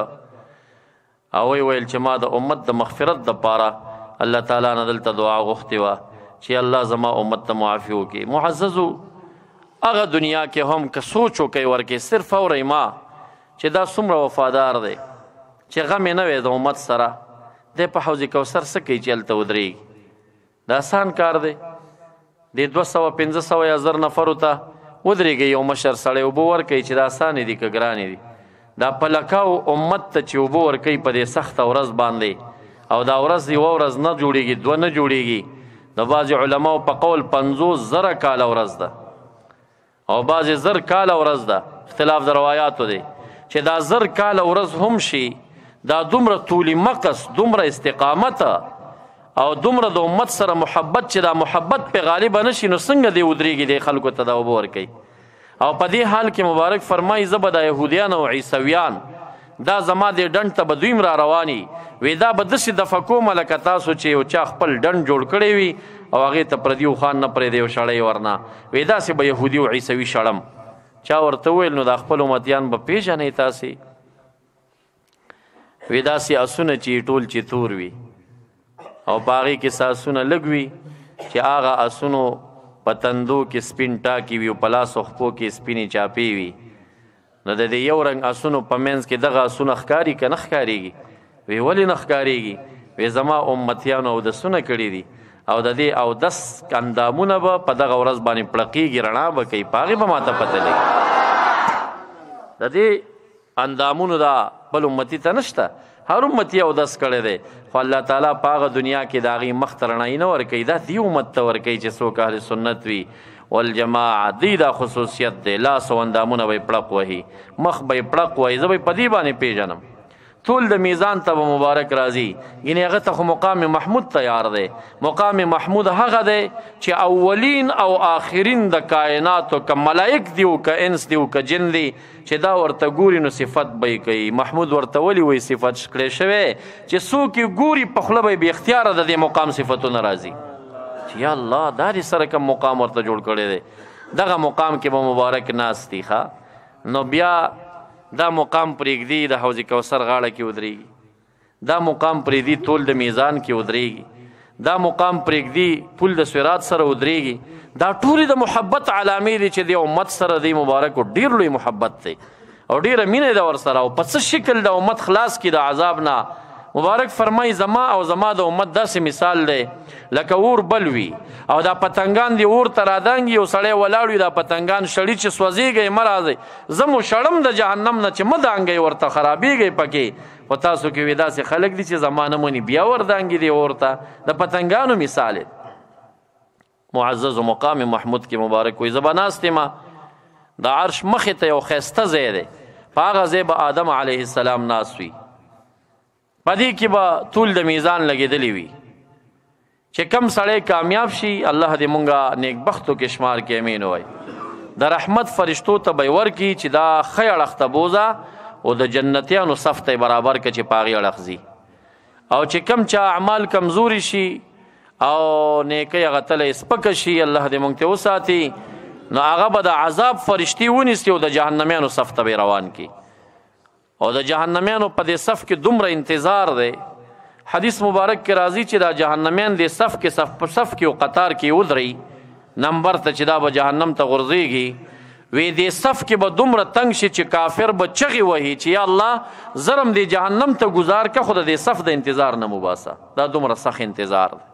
او ویل چې ما د امت د مغفرت دپاره الله تعالی نه دلته دعا غوښتې وه چې الله زما امت ته معافي وکړي. معززو هغه دنیا کې هم که سوچ وکړئ ورکې صرف اورئ ما چې دا څومره وفادار دی چې غم یې نه وی د امت سره دی په حوض کوثر څه کوي چې هلته ودرېږي. دا آسان کار دی. د 200-500 یا 1000 نفرو ته ودرېږي یو مشر سړی اوبه ورکوي چې دا آسانې دي که ګرانې دي. دا په لکاو امت ته چې اوبه ورکوي په دې سخته ورځ باندې او دا ورځ یوه ورځ نه جوړېږي 2 نه جوړېږي. د بعضې علماو په قول 50,000 کاله ورځ ده او بعضې 1000 کاله ورځ ده، اختلاف د روایاتو دی چې دا 1000 کاله ورځ هم شي دا دومره طولي مقص دومره استقامت او دومره د امت سره محبت چې دا محبت پې غالبه نشي نو څنګه دی ودرېږي دی خلکو ته دا اوبه ورکوي. او په دې حال کې مبارک فرمایي زه به د یهودیان او عیسویان دا زما دې ډنډ ته به دویم را رواني وی دا به داسې دفع کومه لکه تاسو چې یو چا خپل ډنډ جوړ کړی وي او هغې ته پردي خان نه پرېږدي یو شړی ورنه وی داسې به یهودي او عیسوي شړم. چا ورته وویل نو دا خپل امتیان به پېژنئ تاسې؟ وی داسې اسونه چې ټول چې تور وي او په هغې کې ساسونه لږ وي چې هغه اسونو په تندو کې سپین ټاکي وي او په لاسو خپو کې سپینې چاپې وي. نو د دې یو رنګ اسونو په منځ کې دغه اسونه ښکاري که نه ښکارېږي؟ وی ولې نه ښکارېږي؟ وی زما امتیانو اودسونه کړي دي او د دې اودس اندامونه به په دغه ورځ باندې پړقېږي رڼا به کوي په هغې به ماته پته لګي. د دې اندامونو دا بل امتي ته نشته، هر امتي اودس کړی دی خو الله تعالی په هغه دنیا کې د هغې مخ ته رڼایي نه ورکوي. دا دې امت ته ورکوي چې څوک اهل سنت وي والجماعه. دی دا خصوصیت دی لاس او اندامونه به یې پړق وهي مخ به یې پړق وهي. زه به یې په دې باندې پېژنم. ټول د میزان ته به مبارک راځي. یعنې هغه ته خو مقام محمود تیار دی. مقام محمود هغه دی چې اولین او آخرین د کائناتو که ملائک دی او که انس دی او که جن دی چې دا ورته ګوري نو صفت به یې کوي. محمود ورته ولې وایي صفت کړی شوی چې څوک یې ګوري په خوله به یې بې اختیاره د دې مقام صفتونه راځي چې یا الله دا دې سره کوم مقام ورته جوړ کړی دی. دغه مقام کې به مبارک ناست دي نو بیا دا مقام پرېږدي د حوض کوثر غاړه کې ودرېږي. دا مقام پرېږدي ټول د میزان کې ودرېږي. دا مقام پرېږدي پل د صراط سره ودرېږي. دا ټولې د محبت علامې دي چې د امت سره دی مبارکو ډېر لوی محبت دی او ډېره مینه ده ورسره او په څه شکل د امت خلاص کړي د عذاب نه. مبارک فرمای زما او زما د امت داسې مثال دی لکه اور بل وي او دا پتنګان دی اور ته رادانګي یو سړی ولاړ وي دا پتنګان شړي چې سوځېږئ مه راځئ زه مو شړم د جهنم نه چې مه دانګئ ورته خرابېږئ پکې. خو تاسو کې وي داسې خلک دي چې زما نه مني بیا وردانګي دی اور ته. د پتنګانو مثال معزز و مقام محمود کې مبارک وي. زه به ناست یمه د عرش مخې ته یو ښایسته ځای دی په هغه ځای به آدم علیه السلام ناست وي. په دې کې به طول د میزان لګېدلی وي چې کم سړی کامیاب شي الله دې مونږه نیکبختو کې شمار کې امین ووایي. د رحمت فرشتو ته به یې ورکړي چې دا ښه اړخته بوځه او د جنتیانو صف ته یې برابر کړه چې په هغې اړخ ځي. او چې کم چا اعمال کمزوري شي او نیکۍ هغه تله سپکه شي الله دې مونږ ته وساتي نو هغه به د عذاب فرشتي ونیسي او د جهنمیانو صف ته به روان کړي. او د جهنمیانو په دې صف کې دومره انتظار دی. حدیث مبارک کې راځي چې دا جهنمیان دې صف کې صف په صف کې او قطار کې ودرئ نمبر ته چې دا به جهنم ته غورځېږي وی دې صف کې به دومره تنګ شي چې کافر به چغې وهي چې یا الله زرم دې جهنم ته ګزار که خو د دې صف د انتظار نه مباسه. دا دومره سخت انتظار دی.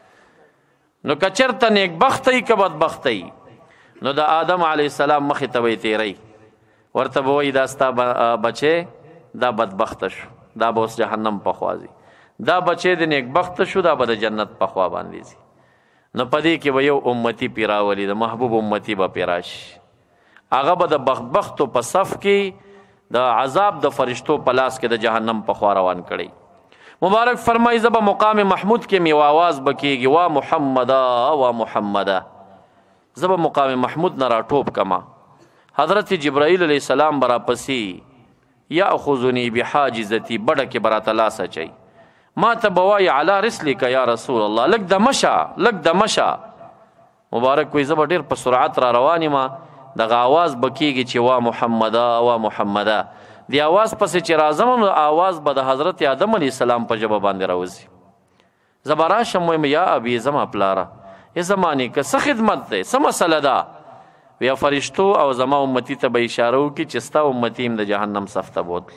نو که چېرته نیکبخته یي که بدبخته یي نو د آدم علیه السلام مخې ته به یې تېروي ورته به وایي دا ستا بچی دا بدبخته شو دا به اوس جهنم په خوا ځي. دا بچی د نیکبخته شو دا به د جنت په خوا باندې ځي. نو په دې کې به یو امتي پې راولي د محبوب امتي به پې راشي هغه به د بدبختو په صف کې د عذاب د فرشتو په لاس کې د جهنم په خوا روان کړی. مبارک فرمایي زه به مقام محمود کې مې آواز به کېږي وا محمده وا محمده. زه به مقام محمود نه راټوپ کما حضرت جبرائیل علیہ السلام برا پسی یاخذنی بحاجزتی بڑا کې براته لاس اچي ما ته بوای علی رسلک یا رسول الله لک د مشا مبارک کوئی زبر ډیر په سرعت را رواني ما دغه आवाज بکیږي چې وا محمده وا محمده. دی आवाज پسې چې راځم نو आवाज به د حضرت آدم علیه السلام په ژبه باندې راوځي. زبرا شم یا ابي زما پلاره ای زمانی که څه خدمت دی څه مسله ده بیا فرشتو او زما امتی ته به اشاره وکړي چې ستا امتی هم د جهنم صف ته بوتل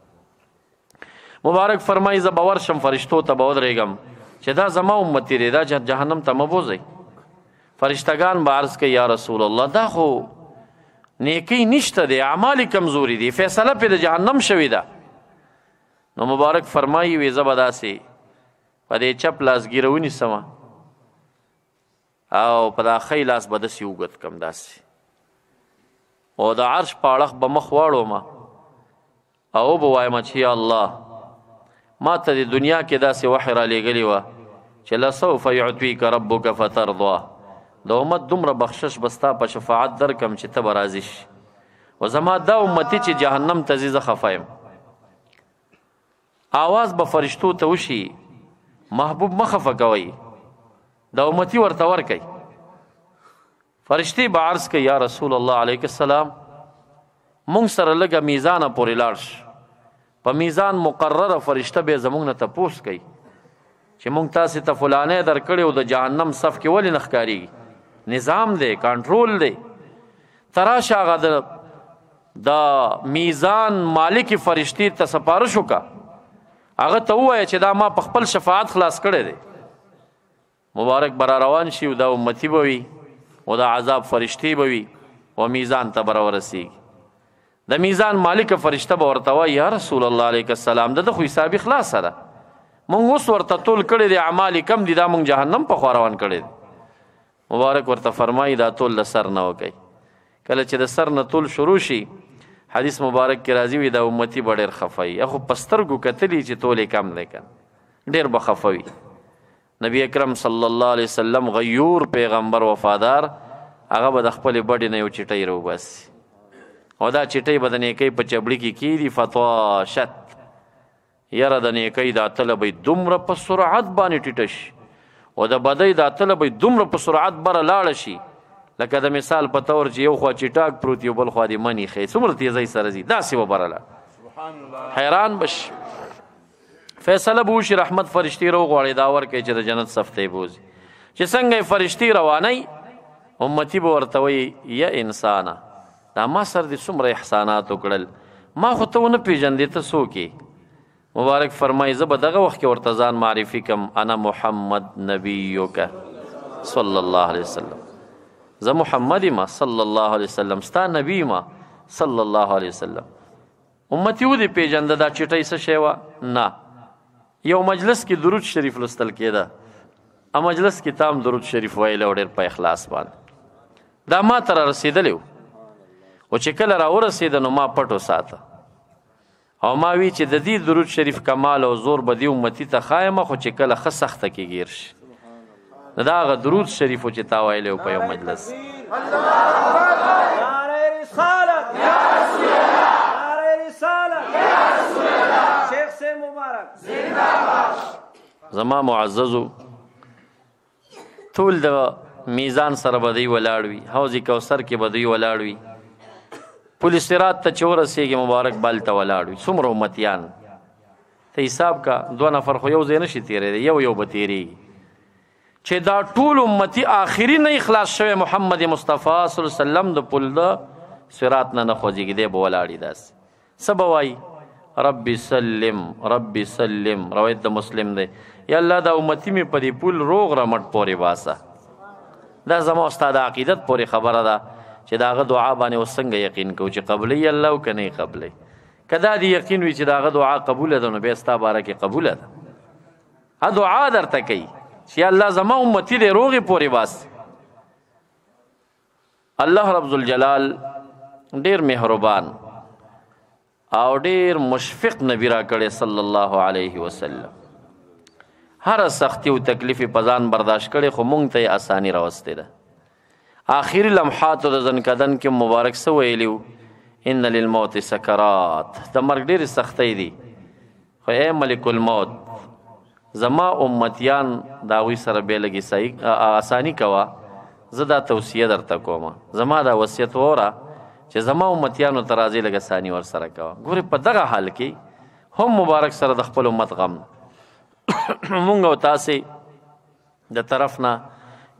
مبارک فرمایي زه به ورشم فرشتو ته به ودرېږم چې دا زما امتی دی دا جهنم ته مه بوځئ فرشتگان به عرض کوي یا رسول الله دا خو نیکی نشته دی اعمال کمزوري دي فیصله پې د جهنم شوې ده نو مبارک فرمایي وی زه به داسې په دې چپ لاس ګیره ونیسمه او په دا ښی لاس به داسې اوږد کړم داسې او د عرش په اړخ به مخ واړومه او به وایم چې یا الله ما ته د دنیا کې داسې وحی رالیږلې وه چې لسوف یعطیک ربک فترضا د امت دومره بخشش به ستا په شفاعت درکم چې ته به راضي شي و زما دا امتي چې جهنم ته ځي زه خفه یم آواز به فرشتو ته وشي محبوب مه خفه کوئ دا امتی ورته ورکئ فرشتې به عرض کوي یا رسول الله علیه السلام مونږ سره لږه میزانه پورې لاړ شه په میزان مقرره فرشته به زمونږ نه تپوس کوي چې مونږ تاسې ته فلانې درکړی او د جهنم صف کې ولې نه ښکارېږي نظام دی کنټرول دی ته راشه هغه د میزان مالکې فرشتې ته سپارش وکړه هغه ته ووایه چې دا ما په خپل شفاعت خلاص کړی دی مبارک به را روان شي او دا امتي به وي او دا عذاب فرشتې به وي و میزان ته به راورسېږي د میزان مالک فرشته به ورته وایي یا رسول الله علیه السلام د خو حسابي خلاصه ده مونږ اوس ورته طول کړی دی اعمال کم دي دا مونږ جهنم په خوا روان کړی دی مبارک ورته فرمایي دا طول د سر نه وکئ کله چې د سر نه طول شروع شي حدیث مبارک کې راځي وي دا امتي به ډېر خفه وي خو په سترګو کتلي چې طول یې کم دی که ډېر به خفه وي نبی اکرم صلی الله علیه وسلم غیور پیغمبر وفادار هغه به د خپلې بډې نه یو چټۍ راوباسي او دا چټۍ به د نیکۍ په چبړي کې کیږي فتوا شت یاره د نیکۍ دا تله به دومره په سرعت باندې ټیټه شي او د بدۍ دا تله به دومره په سرعت بره لاړه شي لکه د مثال په طور چې یو خوا چټاک پروت یو بل خوا دې منی ښی څومره تیزۍ سره ځي داسې به بره لاړ حیران بش فیصله به وشي رحمت فرشتې راوغواړي دا ورکوي چې د جنت صف ته یې بوځي چې څنګه یې فرشتې روانوي امتي به ورته وایي یا انسانه دا ما سر دې څومره احسانات وکړل ما خو ته ونه پېژندې ته څوک یې مبارک فرمایي زه به دغه وخت کې ورته ځان معرفي کم انا محمد نبیک صلی الله علیه وسلم زه محمد یم صلی الله علیه وسلم ستا نبی یم صلی الله علیه وسلم امتي ودې پېژنده دا چټۍ څه شی وه نه یو مجلس کې درود شریف لوستل کېده مجلس کې تام درود شریف ویلی و ډېر په اخلاص باندې دا ما ته را رسېدلی و خو چې کله را ورسېده نو ما پټ وساته او ما وی چې د دې درود شریف کمال او زور به دې امتي ته ښایمه خو چې کله ښه سخته کې ګیر شي نو د هغه درود شریف و چې تا ویلی و په یو مجلس زما معززو ټول د میزان سره به دوی ولاړ وي حوض کوثر کې به دوی ولاړ وي پل صراط ته چې ورسېږي مبارک بال ته ولاړ وي څومره امتیان ته حساب کا 2 نفر خو یو ځای نشي تېرېدی یو به تېرېږي چې دا ټول امتي آخري نه اخلاص شوی محمد مصطفی صلی الله علیه وسلم د پل د صراط نه خوځېږي دی به ولاړي داسې څه به وایي ربي سلم ربي سلم روایت د مسلم دی یا الله دا امتي مې په دې پل روغ رمټ پورې باسه دا زما ستا د عقیدت پورې خبره ده چې د هغه دعا باندې اوس څنګه یقین کوو چې قبلوي الله او که نه یې قبلوي که دا دې یقین وي چې د هغه دعا قبوله ده نو بیا ستا باره کې قبوله ده دعا درته کوي چې الله زما امتي دی روغې پورې باسي الله رب ذوالجلال ډېر مهربان او ډېر مشفق نبی را کړی صلی الله علیه وسلم هر سختی او تکلیف په ځان برداشت کړي خو مونږ ته یې اساني راوستې ده آخري لمحاتو د ځنکدن کې مبارک څه ویلي و ان للموت سکرات د مرګ ډېرې سختۍ دي خو ای ملک الموت زما امتیان د هغوی سره بیا لږې اساني کوه زه دا توصیه درته کومه زما دا وصیت ووره چې زما امتیانو ته راځي لږ اساني ورسره کوه ګورې په دغه حال کې هم مبارک سره د خپل امت غم مونږ او تاسې د طرف نه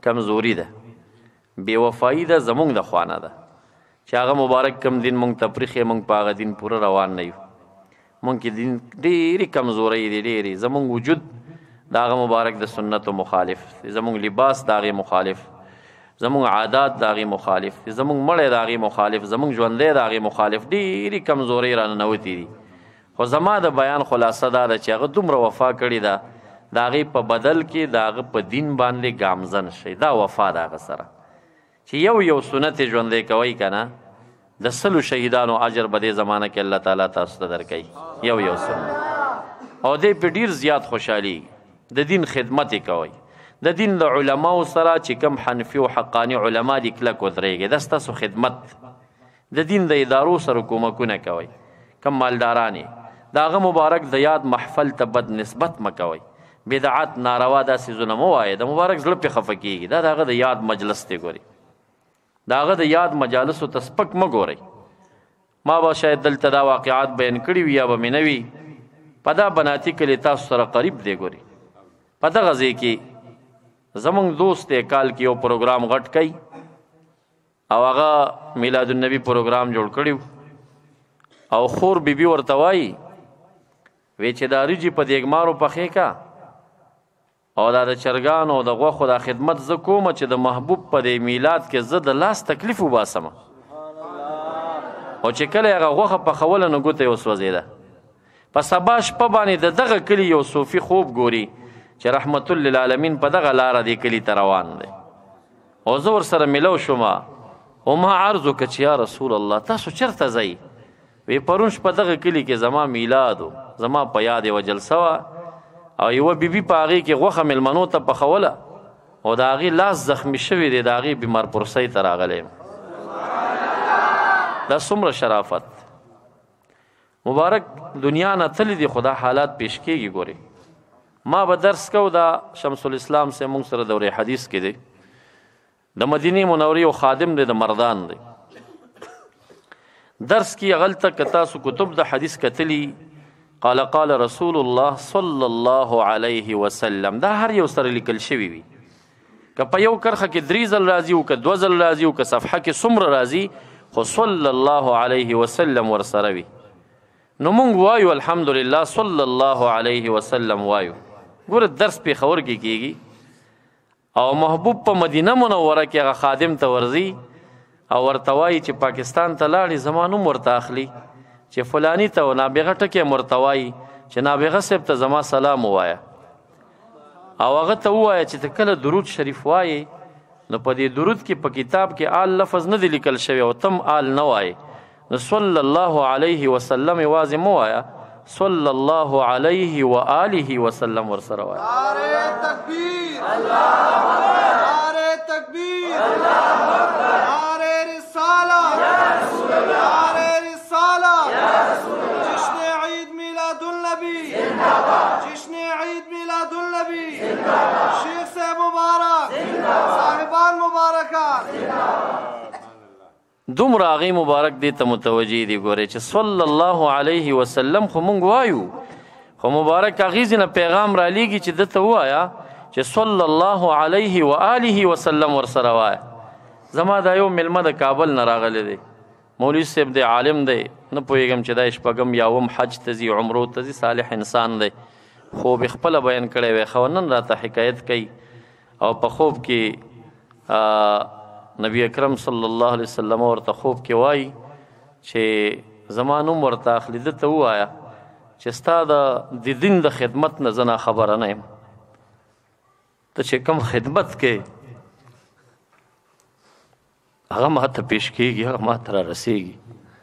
کمزوري ده، بې وفایي ده زمونږ د خوانه ده چې هغه مبارک کم دین مونږ تفریح یې مونږ په هغه دین پوره روان نه یو. مونږ کې دین ډېرې کمزورۍ دي، ډېرې. زمونږ وجود د هغه مبارک د سنتو مخالف، زمونږ لباس د هغې مخالف، زمونږ عادات د هغې مخالف، زمونږ مړی د هغې مخالف، زمونږ ژوندی د هغې مخالف. ډېرې کمزورۍ را ننوتې دي. خو زما د بیان خلاصه دا ده چې هغه دومره وفا کړې ده، د هغې په بدل کې د هغه په دین باندې ګامزن شئ. دا وفا د هغه سره چې یو سنت یې ژوندی کوئ که نه، د 100 شهیدانو اجر به دې زمانه کې الله تعالی تاسو ته درکوي. یو سنت او دی په ډېر زیات خوشحالېږي. د دین خدمت یې کوئ، د دین د علماو سره چې کوم حنفي او حقاني علما دي کلک ودرېږئ، دا ستاسو خدمت. د دین د ادارو سره کومکونه کوئ. کم مالداران د هغه مبارک د یاد محفل ته بد نسبت مه کوئ. بدعت ناروا دا څیزونه مه وایئ، د مبارک زړه پې خفه کېږي. دا د هغه د یاد مجلس دی. ګورئ، د هغه د یاد مجالسو ته سپک مه ګورئ. ما به شاید دلته دا واقعات بیان کړي وي یا به مې نه وي. په دا بناتي کلي تاسو سره قریب دی. ګورئ، په دغه ځای کې زمونږ دوست دی کال کې یو پروګرام غټ کوي او هغه میلاد النبي پروګرام جوړ کړی او خور بیبي ورته وایي وی چې دا وریجې په دیګمارو پخې کا او دا د چرګانو د غوښو دا خدمت زه کومه چې د محبوب په دې میلاد کې زه د لاس تکلیف وباسمه. او چې کله هغه غوښه پخوله نو ګوته یې وسوځېده. په سبا شپه باندې د دغه کلي یو صوفي خوب ګوري چې رحمت للعالمین په دغه لاره دې کلي ته روان دی. او زه ورسره میلو شوم او ما عرض وکړه چې یا رسول الله تاسو چېرته ځئ؟ وی پرون شپه دغه کلي کې زما میلاد و، زما په یاد یوه جلسه وه او یوه بیبي په هغې کې غوښه میلمنو ته پخوله او د هغې لاس زخمي شوی دی، د هغې بیمار پرسۍ ته راغلی یم. دا څومره شرافت. مبارک دنیا نه تللی دی خو دا حالات پیش کېږي. ګورې ما به درس کو، دا شمس الاسلام سے مونږ سره دورې حدیث کې دی، د مدینې منورې یو خادم دی، د مردان دی. درس کې هغلته که تاسو کتب د حدیث کتلی قال رسول الله صلی الله علیه وسلم، دا هر یو سره لیکل شوي وي. که په یو کرښه کې 3 ځل راځي او که 2 ځل راځي او که صفحه کې څومره راځي، خو صلی الله علیه وسلم ورسره وي. نو مونږ وایو الحمدلله صلی الله علیه وسلم وایو. ګوره درس پېښور کې کېږي او محبوب په مدینه منوره کې هغه خادم ته ورځي او ورته وایي چې پاکستان ته لاړې زما نوم ورته اخلي چې فلانی ته نابغه ټکی ورته وایي چې نابغه صاحب ته زما سلام ووایه او هغه ته ووایه چې ته کله درود شریف وایي نو په دې درود کې په کتاب کې آل لفظ نه دی لیکل شوی او تم آل نه وایي، نو صلی الله علیه وسلم یوازې مه وایه، صلی الله علیه و آله وسلم ورسره وایه. نعره تکبیر، الله اکبر، نعره تکبیر، الله اکبر، نعره رسالت، یا رسول اللہ، نعره رسالت، یا رسول اللہ، جشن عید میلاد النبی زندہ باد، جشن عید میلاد النبی زندہ باد، شیخ صاحب مبارک زندہ باد، صاحبان مبارکان زندہ باد. دومره هغې مبارک دې ته متوجه دي. ګورئ چې صلی الله علیه وسلم خو مونږ وایو، خو مبارک هغې ځینه پیغام رالیږي چې ده ته ووایه چې صلی الله علیه و آله وسلم ورسره وایه. زما دا یو میلمه د کابل نه راغلی دی، مولوي صاحب دی، عالم دی، نه پوهېږم چې دا شپږم یاوم حج ته ځي، عمرو ته ځي، صالح انسان دی. خوب یې خپله بیان کړی وی، خو نن راته حکایت کوي او په خوب کې نبی اکرم صلی الله علیه وسلم ورته خوب کې وایي چې زما نوم ورته اخلي، ده ته ووایه چې ستا د دین د خدمت نه زه ناخبره نه یم، ته چې کوم خدمت کې هغه ما ته پیش کېږي، هغه ما ته را رسېږي.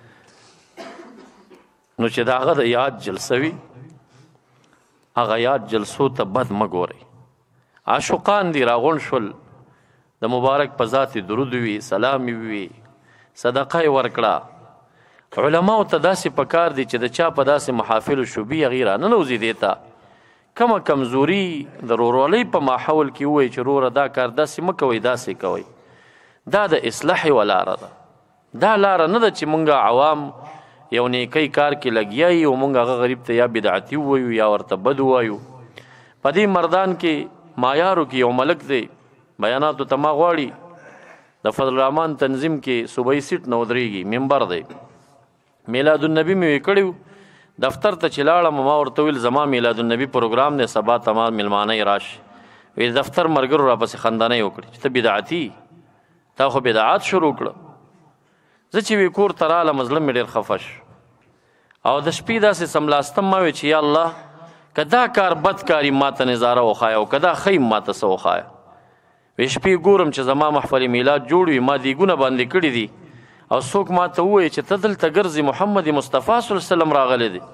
نو چې د هغه د یاد جلسه وي، هغه یاد جلسو ته بد مه ګورئ. عاشقان دي راغونډ شول، د مبارک په ذات درود وي، سلام وي، صدقه یې ورکړه. علماو ته داسې پکار دي چې د چا په داسې محافلو شوبي هغې را ننوځي دې ته کومه کمزوري د ورورولۍ په ماحول کې ووایي چې وروره دا کار داسې مه کوئ، داسې کوئ. دا د اصلاح یوه لاره ده. دا لاره نه ده چې مونږ عوام یو نیکی کار کې لګیا یي او مونږ هغه غریب ته یا بدعتي ووایو یا ورته بد ووایو. په دې مردان کې مایارو کې یو ملک دی، بیاناتو ته ما غواړي د فضل الرحمن تنظیم کې صوبایي سیټ نه ودرېږي منبر دی میلاد النبي مې کړی دفتر ته چې لاړم ما ورته ویل زما میلاد النبي پروګرام دی سبا تمام میلمانه راشي وی دفتر مرګرو راپسې خندانۍ وکړي چې ته بدعتي تا خو بدعات شروع کړه زه چې وی کور ته رالم زړه مې ډېر خفه شو او د شپې داسې سملاستم ما وی چې یا الله که دا کار بد کاري ماته نظاره وښایه او که دا ښه ماته څه وښایه وی شپې ګورم چې زما محفل میلاد جوړ وي ما دیګونه باندې کړي دي او څوک ماته ووایي چې ته دلته ګرځې محمد مصطفی صلی الله علیه وسلم راغلی دی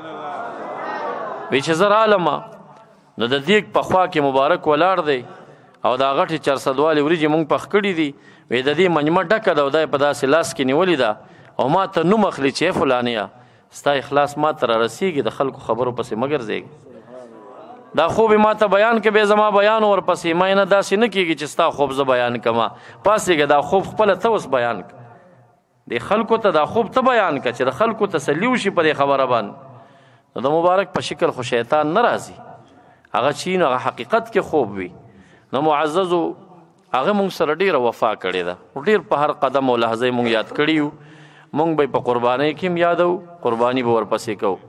وی چې زه رالم نو د دیګ په خوا کې مبارک ولاړ دی او دا غټې چرسدوالې وریجې مونږ پخ کړي دي وی د دې منجمه ډکه ده او دا یې په داسې لاس کې نیولې ده او ما ته نوم اخلي چې فلانیه ستا اخلاص ما ته رارسېږي د خلکو خبرو پسې مه ګرځېږي دا خوب ما ته بیان کې به زما بیان ورپسې ما نه داسې نه کېږي چې ستا خوب زه بیان کما پاسېږه دا خوب خپله ته اوس بیان که د خلکو ته دا خوب ته بیان که چې د خلکو تسلي وشي په دې خبره باندې نو د مبارک په شکل خو شیطان نه راځي هغه چې نو هغه حقیقت کې خوب وي نو معززو هغه مونږ سره ډېره وفا کړې ده ډېر په هر قدم او لحظه مونږ یاد کړي یو مونږ به په قربانۍ کې هم یادو قرباني به ورپسې کوو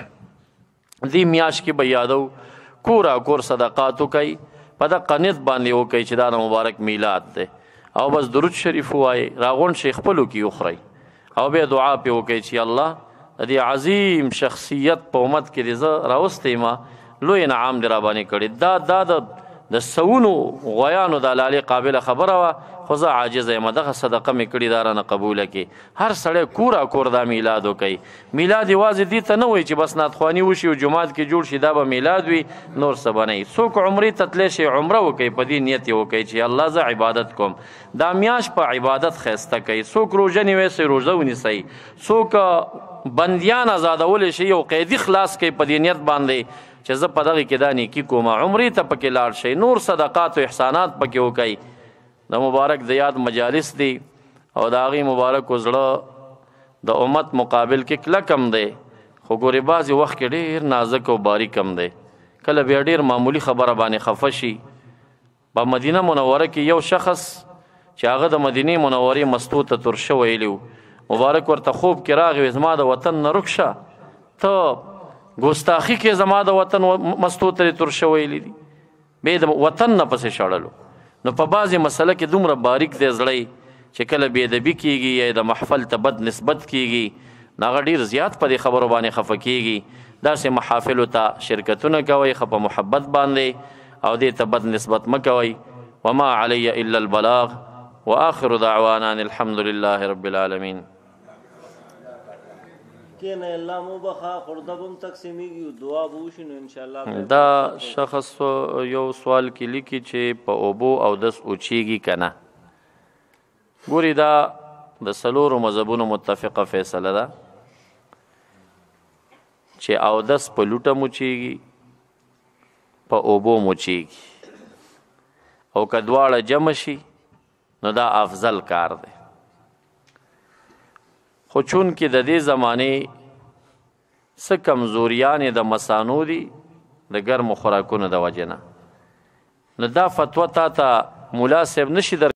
دې میاشت کې به یادو کورا کور صدقات وکوي په دغه نیت باندې وکوي چې دا مبارک میلاد دی او بس درود شریف ووایي راغونډ شي خپلو کې وخورئ او بیا دعا پې وکوي چې الله د دې عظیم شخصیت په امت کې دې زه راوستی ما لوی انعام دې راباندې کړي دا د سونو غویانو د لالې قابله خبره وه خو زه عاجزه یم دغه صدقه مې کړي دا رانه قبوله کړي هر سړی کورا کور دا میلاد وکوي میلاد یوازې دې ته نه وایي چې بس ناتخواني وشي او جومات کې جوړ شي دا به میلاد وي نور څه به نه وي څوک عمرې ته تللی شي عمره وکوي په دې نیت یې وکوي چې الله زه عبادت کوم دا میاشت په عبادت ښایسته کوي څوک روژه نیوسی روژه ونیسئ څوک بندیان آزادولی شي یو قیدي خلاص کوي په دې نیت باندې چې زه په دغې کې دا نیکي کوم عمرې ته پکې لاړ شئ نور صدقات و احسانات پکې وکئ د مبارک د یاد مجالس دي او د هغې مبارک زړه د امت مقابل کې کلک هم دی خو ګورې بعضې وخت کې ډېر نازک او باریک هم دی کله بیا ډېر معمولي خبره باندې خفه شي په مدینه منوره کې یو شخص چې هغه د مدینې منورې مستو ته ترشه ویلی مبارک ورته خوب کې راغی زما د وطن نه رک شه ته ګستاخي کې زما د وطن مستو ته ترشه ویلی دي بې د وطن نه پسې شړلو نو په بعضې مسله کې دومره باریک دی زړی چې کله بېادبي کېږي یا د محفل ته بد نسبت کېږي نو هغه ډېر زیات په دې خبرو باندې خفه کېږي داسې محافلو ته شرکتونه کوئ ښه په محبت باندې او دې ته بد نسبت مه کوئ وما علی الا البلاغ وآخر دعوانا الحمد لله رب العالمین دا شخص یو سوال کې لیکي چې په اوبو او دس اوچیږي که نه ګوري دا د څلورو مذهبونو متفقه فیصله ده چې اودس په لوټه موچیږي په اوبو موچیږي او که دواړه جمع شي نو دا افضل کار دی خو چون کې د دې زمانې څه کمزوریانې د مسانو دي د ګرمو خوراکونو د وجې نه نو دا فتوا تا ته ملا صاحب نشي در